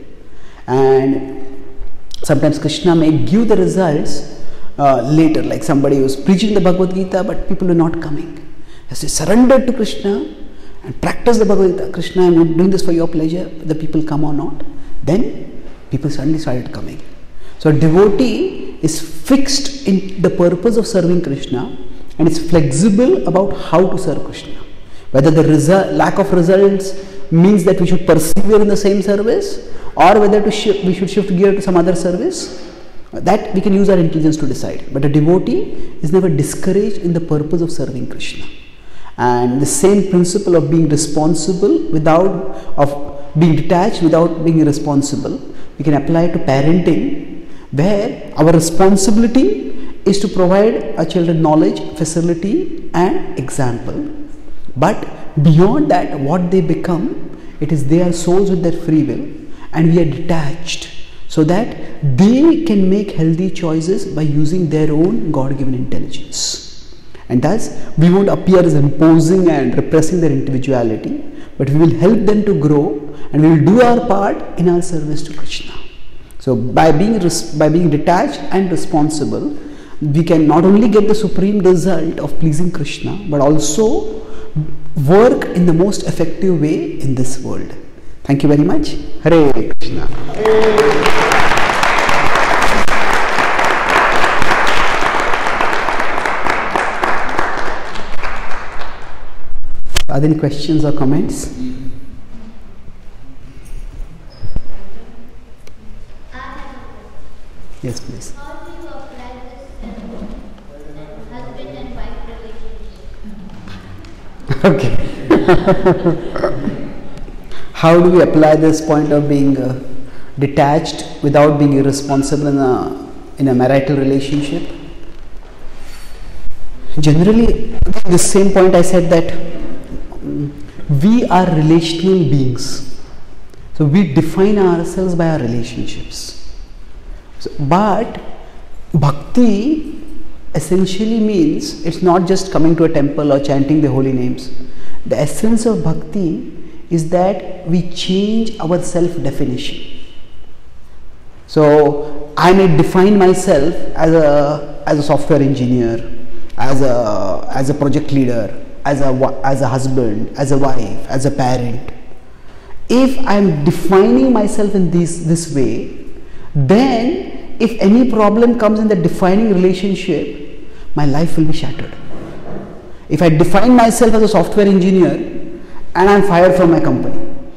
And sometimes Krishna may give the results uh, later, like somebody who is preaching the Bhagavad Gita but people are not coming. As they surrendered to Krishna and practice the Bhagavad Gita, Krishna, I am doing this for your pleasure, the people come or not, then people suddenly started coming. So a devotee is fixed in the purpose of serving Krishna and is flexible about how to serve Krishna. Whether the result, lack of results means that we should persevere in the same service, or whether to shift, we should shift gear to some other service, that we can use our intelligence to decide. But a devotee is never discouraged in the purpose of serving Krishna. And the same principle of being responsible without, of being detached without being irresponsible, we can apply to parenting, where our responsibility is to provide our children knowledge, facility and example. But beyond that, what they become, it is they are souls with their free will, and we are detached so that they can make healthy choices by using their own God-given intelligence. And thus, we won't appear as imposing and repressing their individuality, but we will help them to grow, and we will do our part in our service to Krishna. So by being, by being detached and responsible, we can not only get the supreme result of pleasing Krishna, but also work in the most effective way in this world. Thank you very much. Hare Krishna. Are there any questions or comments? Yes, please. How do you apply this in husband and wife relationship? Okay. How do we apply this point of being uh, detached without being irresponsible in a, in a marital relationship? Generally, the same point I said that um, we are relational beings. So we define ourselves by our relationships. So, but bhakti essentially means it's not just coming to a temple or chanting the holy names. The essence of bhakti is that we change our self-definition. So I may define myself as a as a software engineer, as a as a project leader, as a as a husband, as a wife, as a parent. If I am defining myself in this this way, then if any problem comes in the defining relationship, my life will be shattered. If I define myself as a software engineer and I am fired from my company,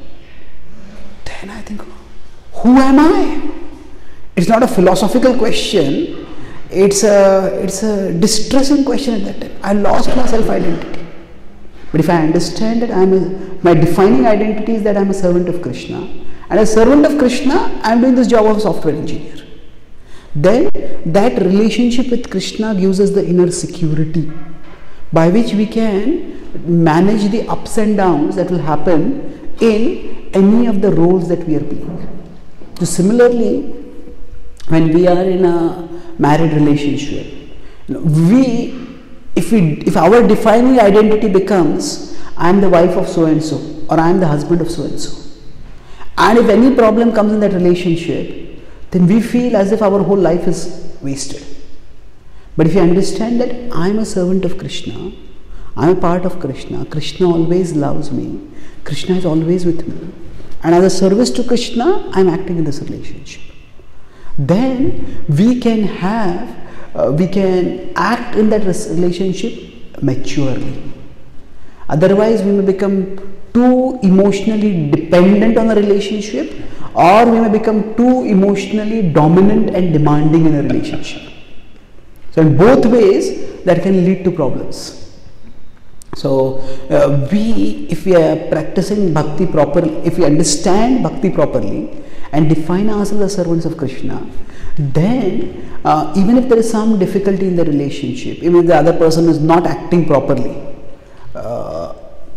then I think, who am I? It's not a philosophical question. It's a it's a distressing question at that time. I lost my self-identity. But if I understand that I am a, my defining identity is that I am a servant of Krishna, and as a servant of Krishna, I am doing this job of a software engineer. Then that relationship with Krishna gives us the inner security by which we can manage the ups and downs that will happen in any of the roles that we are playing. So similarly, when we are in a married relationship, we, if we, if our defining identity becomes, I am the wife of so and so, or I am the husband of so and so, and if any problem comes in that relationship, then we feel as if our whole life is wasted. But if you understand that I am a servant of Krishna, I am a part of Krishna, Krishna always loves me, Krishna is always with me, and as a service to Krishna, I am acting in this relationship, then we can have, uh, we can act in that relationship maturely. Otherwise, we may become too emotionally dependent on a relationship, or we may become too emotionally dominant and demanding in a relationship. So in both ways, that can lead to problems. So uh, we, if we are practicing bhakti properly, if we understand bhakti properly and define ourselves as servants of Krishna, then uh, even if there is some difficulty in the relationship, even if the other person is not acting properly, uh,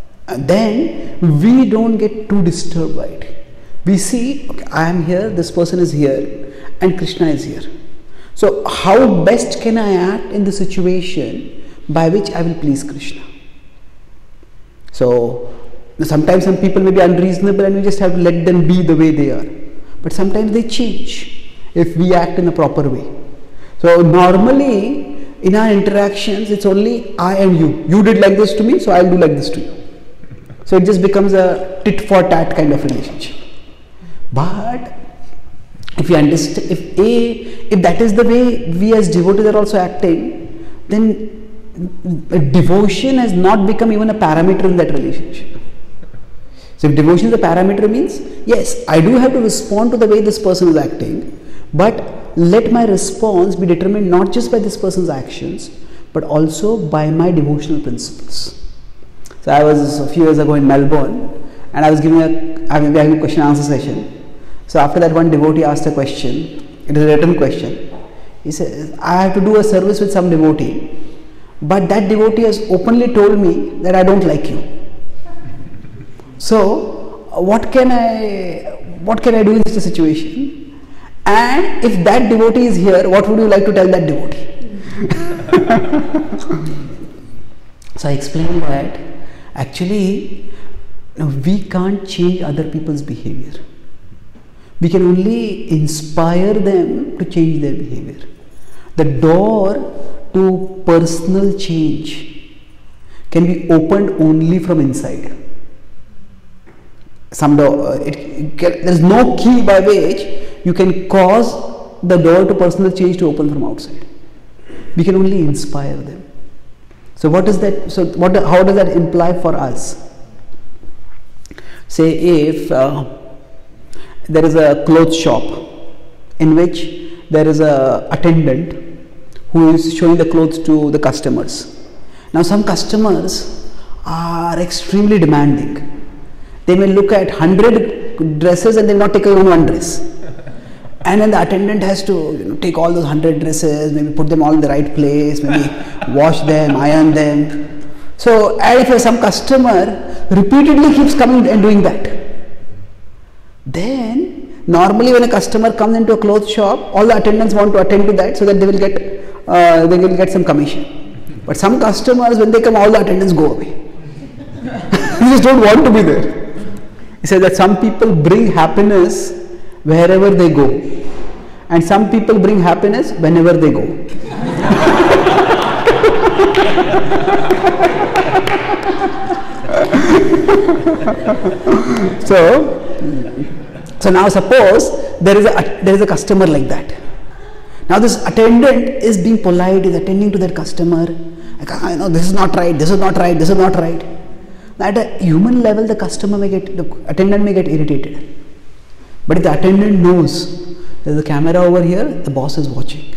then we don't get too disturbed by it. We see, okay, I am here, this person is here, and Krishna is here. So how best can I act in the situation by which I will please Krishna? So sometimes some people may be unreasonable and we just have to let them be the way they are. But sometimes they change if we act in a proper way. So normally in our interactions, it's only I and you. You did like this to me, so I'll do like this to you. So it just becomes a tit for tat kind of relationship. But if you understand, if A, if that is the way we as devotees are also acting, then devotion has not become even a parameter in that relationship. So if devotion is a parameter means, yes, I do have to respond to the way this person is acting, but let my response be determined not just by this person's actions, but also by my devotional principles. So I was a few years ago in Melbourne, and I was giving a, I was having a question and answer session. So after that, one devotee asked a question. It is a written question. He says, I have to do a service with some devotee, but that devotee has openly told me that I don't like you. So what can I what can I do in such a situation? And if that devotee is here, what would you like to tell that devotee? So I explained that actually no, we can't change other people's behavior. We can only inspire them to change their behavior. The door to personal change can be opened only from inside. Some door, it, it can, there is no key by which you can cause the door to personal change to open from outside. We can only inspire them. So what is that? So what? How does that imply for us? Say if uh, there is a clothes shop in which there is a attendant who is showing the clothes to the customers. Now some customers are extremely demanding. They may look at one hundred dresses and they will not take even one dress. And then the attendant has to you know, take all those one hundred dresses, maybe put them all in the right place, maybe wash them, iron them. So and if some customer repeatedly keeps coming and doing that, Then, normally when a customer comes into a clothes shop, all the attendants want to attend to that so that they will get uh, they will get some commission. But some customers, when they come, all the attendants go away. They just don't want to be there. He said that some people bring happiness wherever they go, and some people bring happiness whenever they go. so, so now suppose there is a there is a customer like that. Now this attendant is being polite, is attending to that customer. Like, I know this is not right, this is not right, this is not right. At a human level, the customer may get, the attendant may get irritated. But if the attendant knows there's a camera over here, the boss is watching.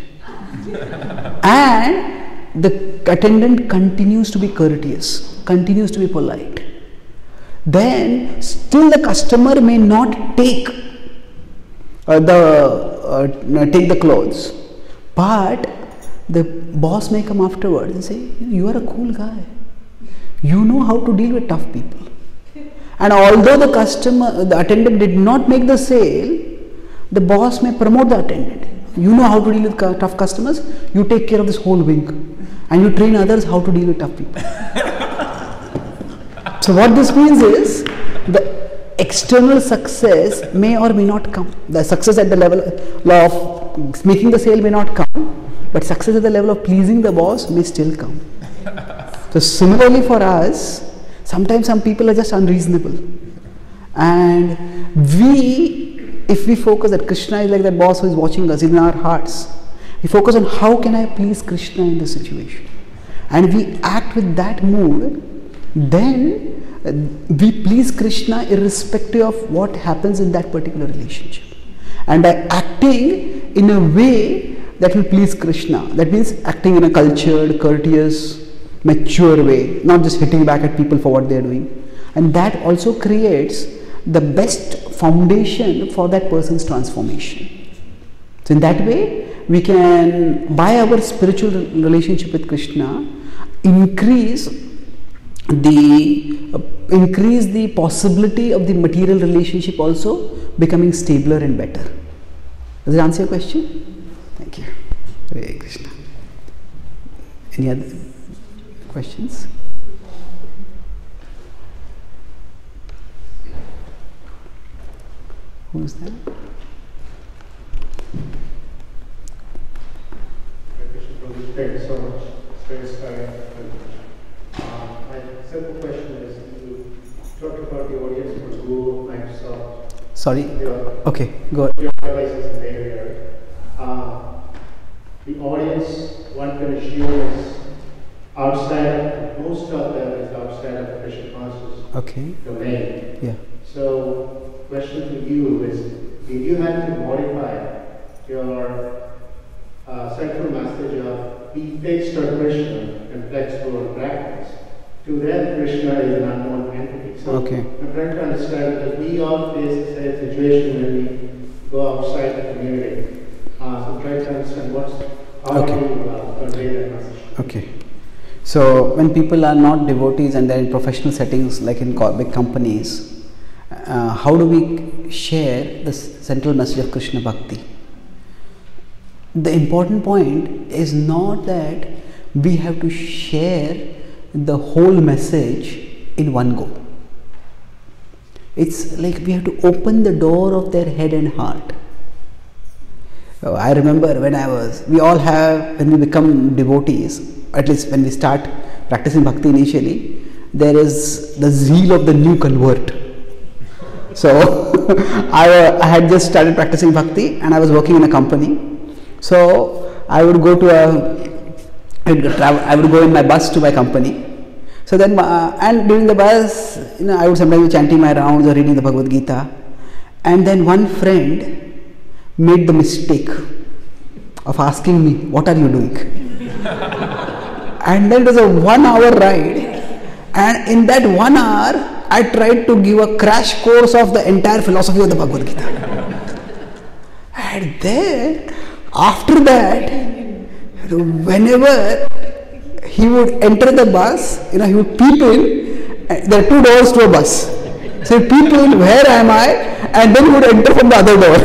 And the attendant continues to be courteous, continues to be polite. Then still the customer may not take uh, the uh, take the clothes, but the boss may come afterwards and say, you are a cool guy. You know how to deal with tough people. And although the customer, the attendant did not make the sale, the boss may promote the attendant. You know how to deal with tough customers, you take care of this whole wing. And you train others how to deal with tough people. So what this means is, the external success may or may not come. The success at the level of making the sale may not come, but success at the level of pleasing the boss may still come. So similarly for us, sometimes some people are just unreasonable. And we, if we focus that Krishna is like that boss who is watching us in our hearts, we focus on how can I please Krishna in this situation. And we act with that mood, then we please Krishna irrespective of what happens in that particular relationship. And by acting in a way that will please Krishna, that means acting in a cultured, courteous, mature way, not just hitting back at people for what they are doing. And that also creates the best foundation for that person's transformation. So in that way, we can, by our spiritual relationship with Krishna, increase the uh, increase the possibility of the material relationship also becoming stabler and better. Does it answer your question? Thank you. Hare Krishna. Any other questions? Who is that? Thank you so much. It's very inspiring. Uh, my simple question is, you talked about the audience for Google, Microsoft. Sorry? Your, okay, go ahead. Your devices in the area. Uh, the audience, one can assume, is outside, most of them is outside of Krishna consciousness Okay. domain. Yeah. So, question for you is, did you have to modify your uh, central message of be fixed on Krishna and flexible on practice? To them, Krishna is an unknown entity. So, Okay. I'm trying to understand, because we all face the same situation when we go outside the community. Uh, so, I'm trying to understand what's, how Okay. do you uh, convey that message? Okay. So when people are not devotees and they're in professional settings like in co- big companies, uh, how do we share the central message of Krishna Bhakti? The important point is not that we have to share the whole message in one go. It's like we have to open the door of their head and heart. So I remember when I was, we all have, when we become devotees, at least when we start practicing bhakti initially, there is the zeal of the new convert. So I, I had just started practicing bhakti and I was working in a company. So I would go to a, I would, travel, I would go in my bus to my company. So then, uh, and during the bus, you know, I would sometimes be chanting my rounds or reading the Bhagavad Gita. And then one friend made the mistake of asking me, what are you doing? And then it was a one hour ride, and in that one hour I tried to give a crash course of the entire philosophy of the Bhagavad Gita. And then after that, whenever he would enter the bus, you know, he would peep in. There are two doors to a bus. Say, people, where am I? And then he would enter from the other door.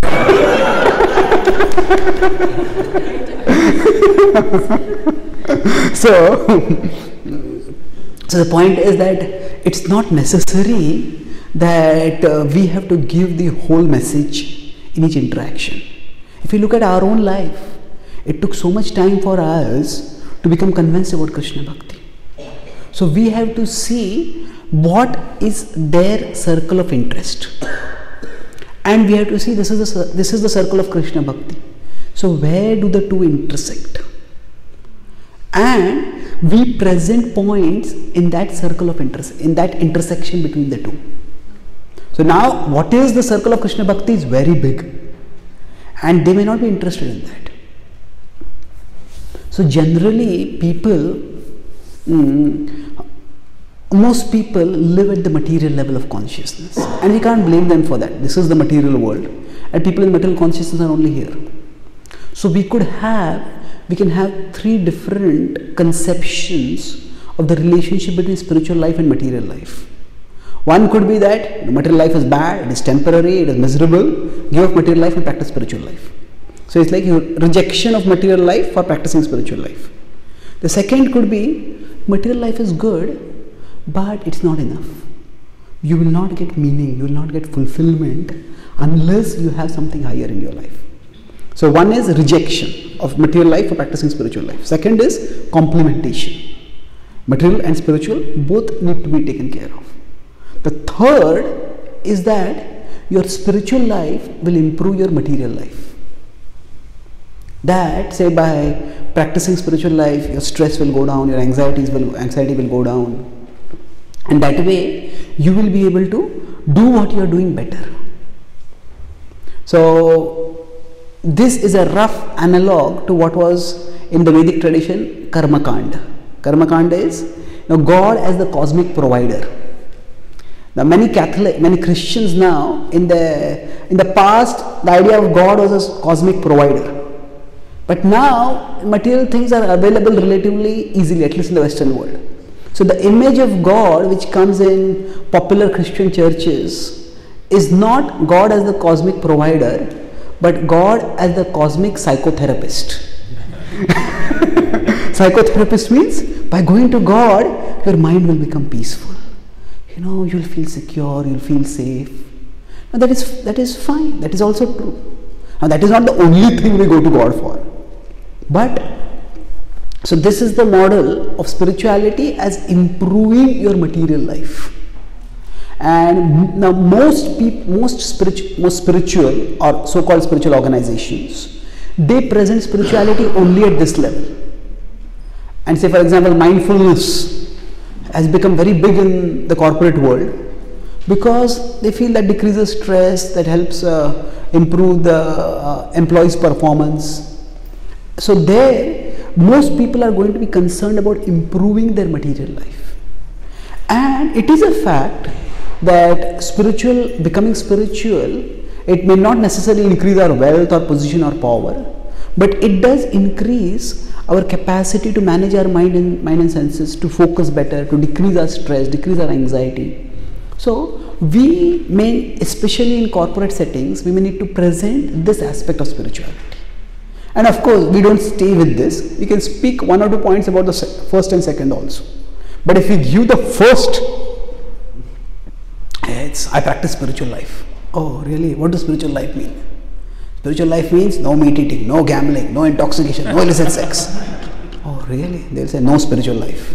so, so the point is that it's not necessary that uh, we have to give the whole message in each interaction. If you look at our own life, it took so much time for us to become convinced about Krishna Bhakti. So we have to see what is their circle of interest. And we have to see this is the, this is the circle of Krishna Bhakti. So where do the two intersect? And we present points in that circle of interest, in that intersection between the two. So now what is the circle of Krishna Bhakti is very big. And they may not be interested in that. So generally people, mm, most people live at the material level of consciousness. And we can't blame them for that. This is the material world. And people in material consciousness are only here. So we could have, we can have three different conceptions of the relationship between spiritual life and material life. One could be that material life is bad, it is temporary, it is miserable, give up material life and practice spiritual life. So it's like your rejection of material life for practicing spiritual life. The second could be material life is good, but it's not enough. You will not get meaning, you will not get fulfillment unless you have something higher in your life. So one is rejection of material life for practicing spiritual life. Second is complementation. Material and spiritual both need to be taken care of. The third is that your spiritual life will improve your material life. That, say, by practicing spiritual life, your stress will go down, your anxieties will, anxiety will go down. And that way, you will be able to do what you are doing better. So, this is a rough analog to what was in the Vedic tradition, Karma Kanda. Karma Kanda is, you know, God as the cosmic provider. Now, many Catholic, many Christians now, in the in the past, the idea of God was a cosmic provider. But now, material things are available relatively easily, at least in the Western world. So, the image of God which comes in popular Christian churches is not God as the cosmic provider, but God as the cosmic psychotherapist. Psychotherapist means by going to God, your mind will become peaceful. You know, you'll feel secure, you'll feel safe. Now that is that is fine. That is also true. Now that is not the only thing we go to God for. But so this is the model of spirituality as improving your material life. And now most people, most spiritual, most spiritual or so-called spiritual organizations, they present spirituality only at this level. And say, for example, mindfulness has become very big in the corporate world because they feel that decreases stress, that helps uh, improve the uh, employee's performance. So there, most people are going to be concerned about improving their material life. And it is a fact that spiritual, becoming spiritual, it may not necessarily increase our wealth or position or power, but it does increase our capacity to manage our mind and mind and senses, to focus better, to decrease our stress, decrease our anxiety. So we may, especially in corporate settings, we may need to present this aspect of spirituality. And of course, we don't stay with this. We can speak one or two points about the first and second also. But if we give the first, it's I practice spiritual life. Oh, really? What does spiritual life mean? Spiritual life means no meat eating, no gambling, no intoxication, no illicit sex. Oh, really? They'll say no spiritual life.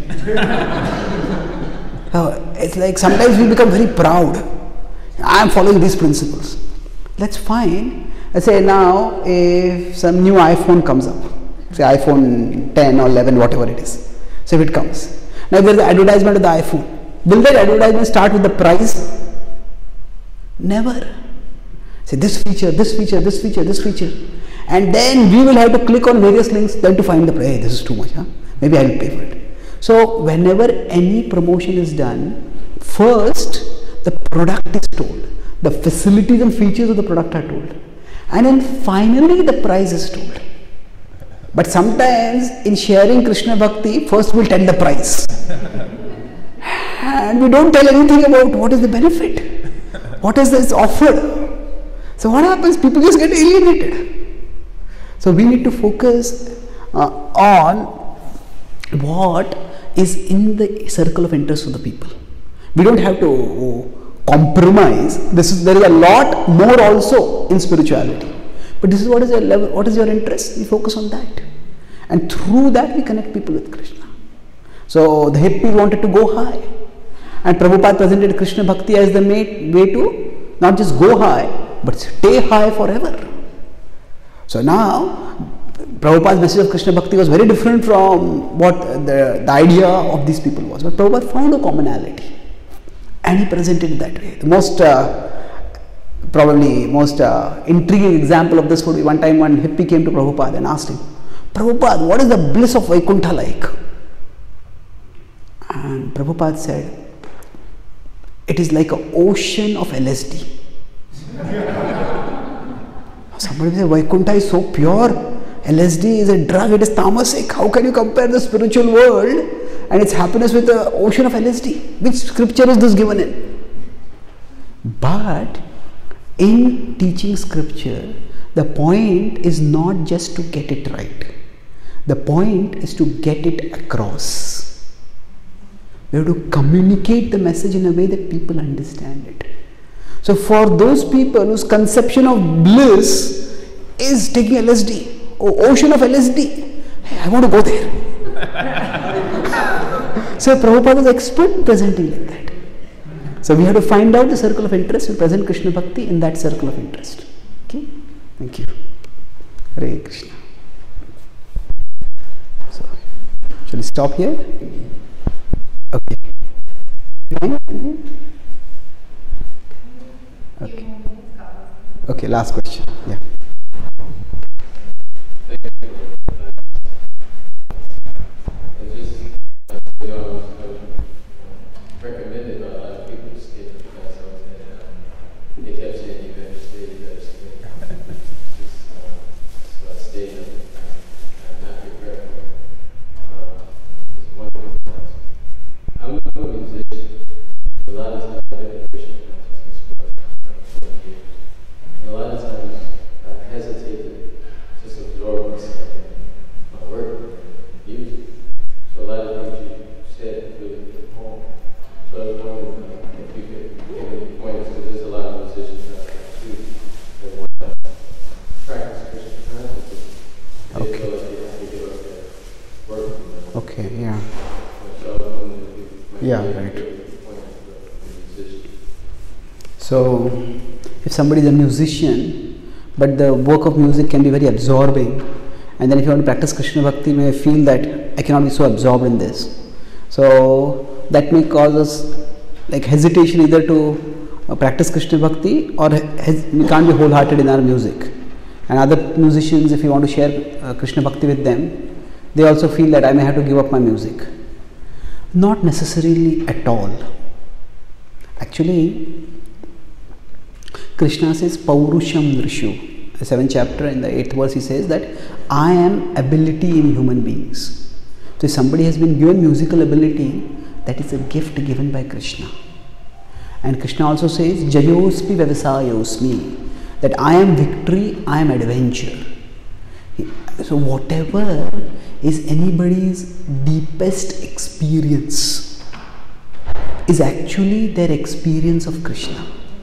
Oh, it's like sometimes we become very proud. I am following these principles. That's fine. Let's say now if some new iPhone comes up, say iPhone ten or eleven, whatever it is. So if it comes. Now if there is an advertisement of the iPhone, will that advertisement start with the price? Never. Say this feature, this feature, this feature, this feature. And then we will have to click on various links then to find the price. Hey, this is too much, huh? Maybe I will pay for it. So whenever any promotion is done, first the product is told. The facilities and features of the product are told. And then finally the price is told. But sometimes in sharing Krishna Bhakti, first we'll tell the price. And we don't tell anything about what is the benefit. What is this offered? So what happens? People just get alienated. So we need to focus uh, on what is in the circle of interest of the people. We don't have to compromise. This is, there is a lot more also in spirituality. But this is what is your level, what is your interest? We focus on that. And through that we connect people with Krishna. So the hippies wanted to go high. And Prabhupada presented Krishna Bhakti as the way to not just go high, but stay high forever. So now, Prabhupada's message of Krishna Bhakti was very different from what the, the idea of these people was. But Prabhupada found a commonality. And he presented it that way. The most, uh, probably most uh, intriguing example of this would be one time one hippie came to Prabhupada and asked him, Prabhupada, what is the bliss of Vaikuntha like? And Prabhupada said, it is like an ocean of L S D. Somebody said, Vaikuntha is so pure. L S D is a drug, it is tamasic. How can you compare the spiritual world and its happiness with the ocean of L S D? Which scripture is this given in? But in teaching scripture, the point is not just to get it right. The point is to get it across. We have to communicate the message in a way that people understand it. So for those people whose conception of bliss is taking L S D, oh, ocean of L S D, hey, I want to go there. So Prabhupada is expert presenting like that. So we have to find out the circle of interest and present Krishna Bhakti in that circle of interest. Okay? Thank you. Hare Krishna. So, shall we stop here? Okay. Okay. Okay, last question. Yeah. Recommended by a lot of people to skip the class, and they kept saying you better stay, you better stay. Just, uh, so I stayed and I'm not regretful. Uh, it's a wonderful class. I'm a musician. A lot of times I've been in Christian consciousness for twenty years. And a lot of times I hesitate to just absorb myself in my work and music. So a lot of things you said really hit home. So I was wondering uh, if you could give any pointers, because there's a lot of musicians out there too that want to practice Christian consciousness. They Okay. feel like they have to give up their work. You know? Okay, yeah. So I was wondering if you might Yeah, be able to right. give any pointers for the musicians. So, if somebody is a musician, but the work of music can be very absorbing, and then if you want to practice Krishna Bhakti, you may feel that I cannot be so absorbed in this. So, that may cause us like hesitation either to uh, practice Krishna Bhakti, or hes- we can't be wholehearted in our music. And other musicians, if you want to share uh, Krishna Bhakti with them, they also feel that I may have to give up my music. Not necessarily at all. Actually, Krishna says, Paurusham Drishu. The seventh chapter in the eighth verse, he says that I am ability in human beings. So if somebody has been given musical ability, that is a gift given by Krishna. And Krishna also says, Jayospi Vavasayosmi, that I am victory, I am adventure. So whatever is anybody's deepest experience is actually their experience of Krishna.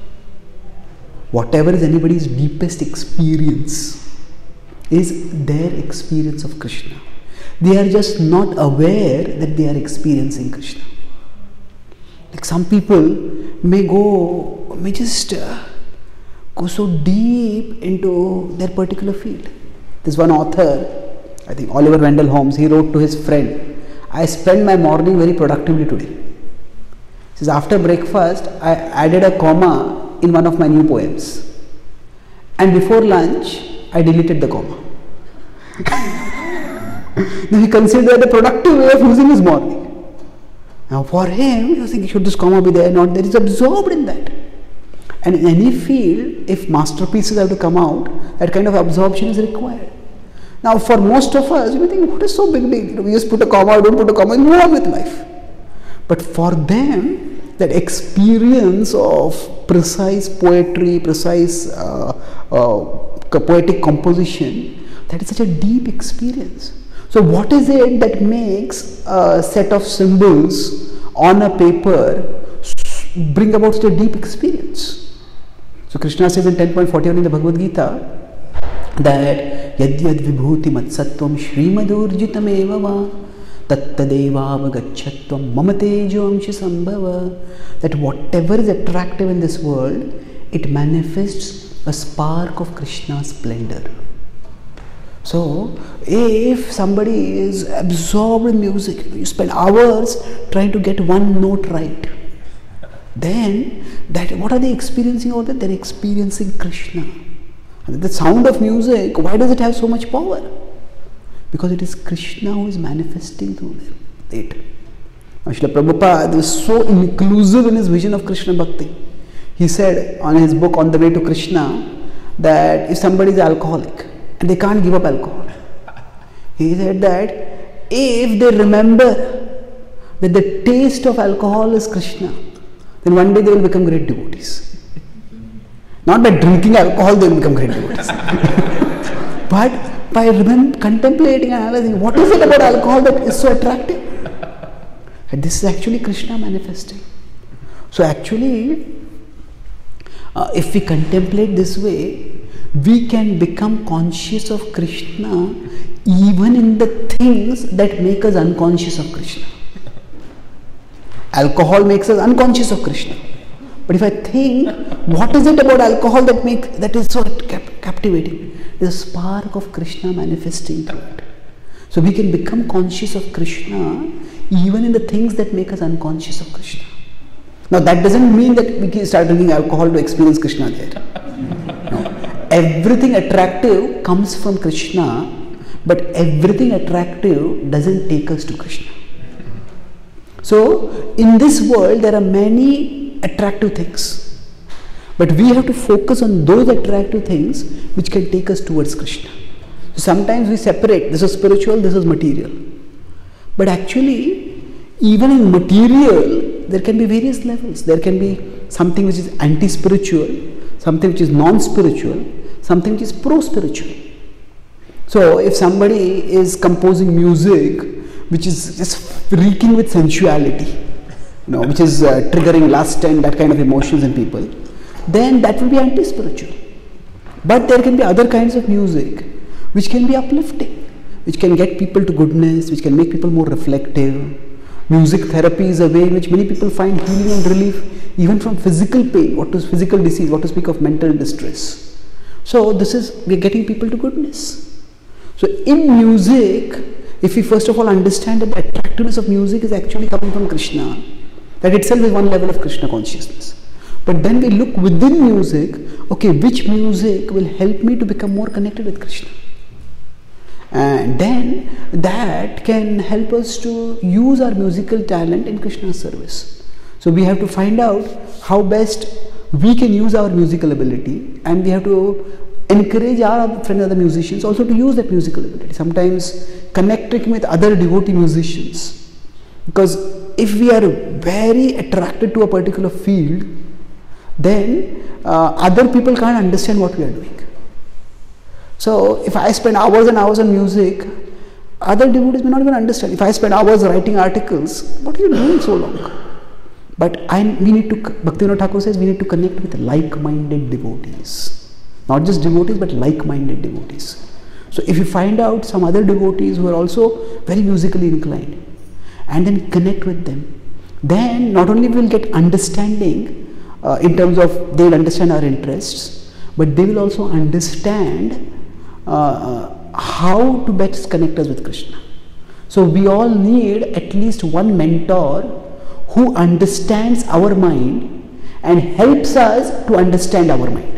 Whatever is anybody's deepest experience is their experience of Krishna. They are just not aware that they are experiencing Krishna. Like some people may go, may just uh, go so deep into their particular field. There's one author, I think Oliver Wendell Holmes, he wrote to his friend, I spent my morning very productively today. He says, after breakfast, I added a comma in one of my new poems. And before lunch, I deleted the comma. Now he considered a productive way of using his morning. Now for him, he was thinking, should this comma be there, not there? He's absorbed in that. And in any field, if masterpieces have to come out, that kind of absorption is required. Now for most of us, you may think, what is so big deal? We just put a comma, don't put a comma, and move on with life. But for them, that experience of precise poetry, precise uh, uh, poetic composition, that is such a deep experience. So what is it that makes a set of symbols on a paper bring about such a deep experience? So Krishna says in ten point forty-one in the Bhagavad Gita that yad yad vibhuti matsattvam shrimadurjitam eva va tattadevavagachatvam mamatejomshi sambhava, that whatever is attractive in this world, it manifests a spark of Krishna's splendor. So if somebody is absorbed in music, you spend hours trying to get one note right, then that what are they experiencing over there? They're experiencing Krishna. And the sound of music, why does it have so much power? Because it is Krishna who is manifesting through them. It. Now Srila Prabhupada was so inclusive in his vision of Krishna Bhakti. He said on his book On the Way to Krishna that if somebody is alcoholic and they can't give up alcohol, he said that if they remember that the taste of alcohol is Krishna, then one day they will become great devotees. Not by drinking alcohol they will become great devotees. But by remember, contemplating and analyzing what is it about alcohol that is so attractive? And this is actually Krishna manifesting. So actually, uh, if we contemplate this way, we can become conscious of Krishna even in the things that make us unconscious of Krishna. Alcohol makes us unconscious of Krishna. But if I think, what is it about alcohol that makes that is so cap- captivating? There's a spark of Krishna manifesting through it. So we can become conscious of Krishna even in the things that make us unconscious of Krishna. Now that doesn't mean that we can start drinking alcohol to experience Krishna there. No. Everything attractive comes from Krishna, but everything attractive doesn't take us to Krishna. So in this world there are many attractive things. But we have to focus on those attractive things which can take us towards Krishna. So sometimes we separate, this is spiritual, this is material. But actually, even in material, there can be various levels. There can be something which is anti-spiritual, something which is non-spiritual, something which is pro-spiritual. So if somebody is composing music which is just reeking with sensuality, you know, which is uh, triggering lust and that kind of emotions in people, then that will be anti-spiritual. But there can be other kinds of music which can be uplifting, which can get people to goodness, which can make people more reflective. Music therapy is a way in which many people find healing and relief even from physical pain, what is physical disease, what to speak of mental distress. So this is, we are getting people to goodness. So in music, if we first of all understand that the attractiveness of music is actually coming from Krishna, that itself is one level of Krishna consciousness. But then we look within music, okay, which music will help me to become more connected with Krishna? And then that can help us to use our musical talent in Krishna's service. So we have to find out how best we can use our musical ability, and we have to encourage our friends, other musicians also to use that musical ability. Sometimes connecting with other devotee musicians. Because if we are very attracted to a particular field, then uh, other people can't understand what we are doing. So if I spend hours and hours on music, other devotees may not even understand. If I spend hours writing articles, what are you doing so long? But I, we need to, Bhaktivinoda Thakur says, we need to connect with like-minded devotees. Not just devotees, but like-minded devotees. So if you find out some other devotees who are also very musically inclined, and then connect with them, then not only will get understanding uh, in terms of they will understand our interests, but they will also understand uh, how to best connect us with Krishna. So we all need at least one mentor who understands our mind and helps us to understand our mind.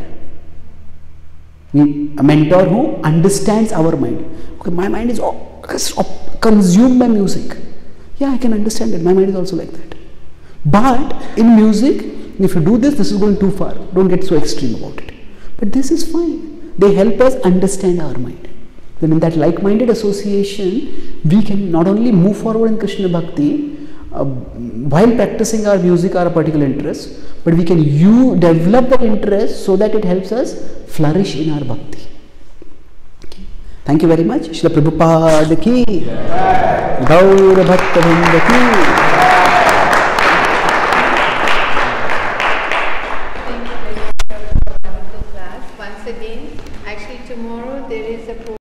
We, a mentor who understands our mind. Okay, my mind is all, consumed by music. Yeah, I can understand it. My mind is also like that. But in music, if you do this, this is going too far. Don't get so extreme about it. But this is fine. They help us understand our mind. Then in that like-minded association, we can not only move forward in Krishna Bhakti, uh, while practicing our music or a particular interest, but we can you develop that interest so that it helps us flourish in our bhakti. Okay. Thank you very much. Srila Prabhupada ki, Gaura Bhakta Vrinda ki. Thank you very much for a wonderful class. Once again, actually tomorrow there is a program.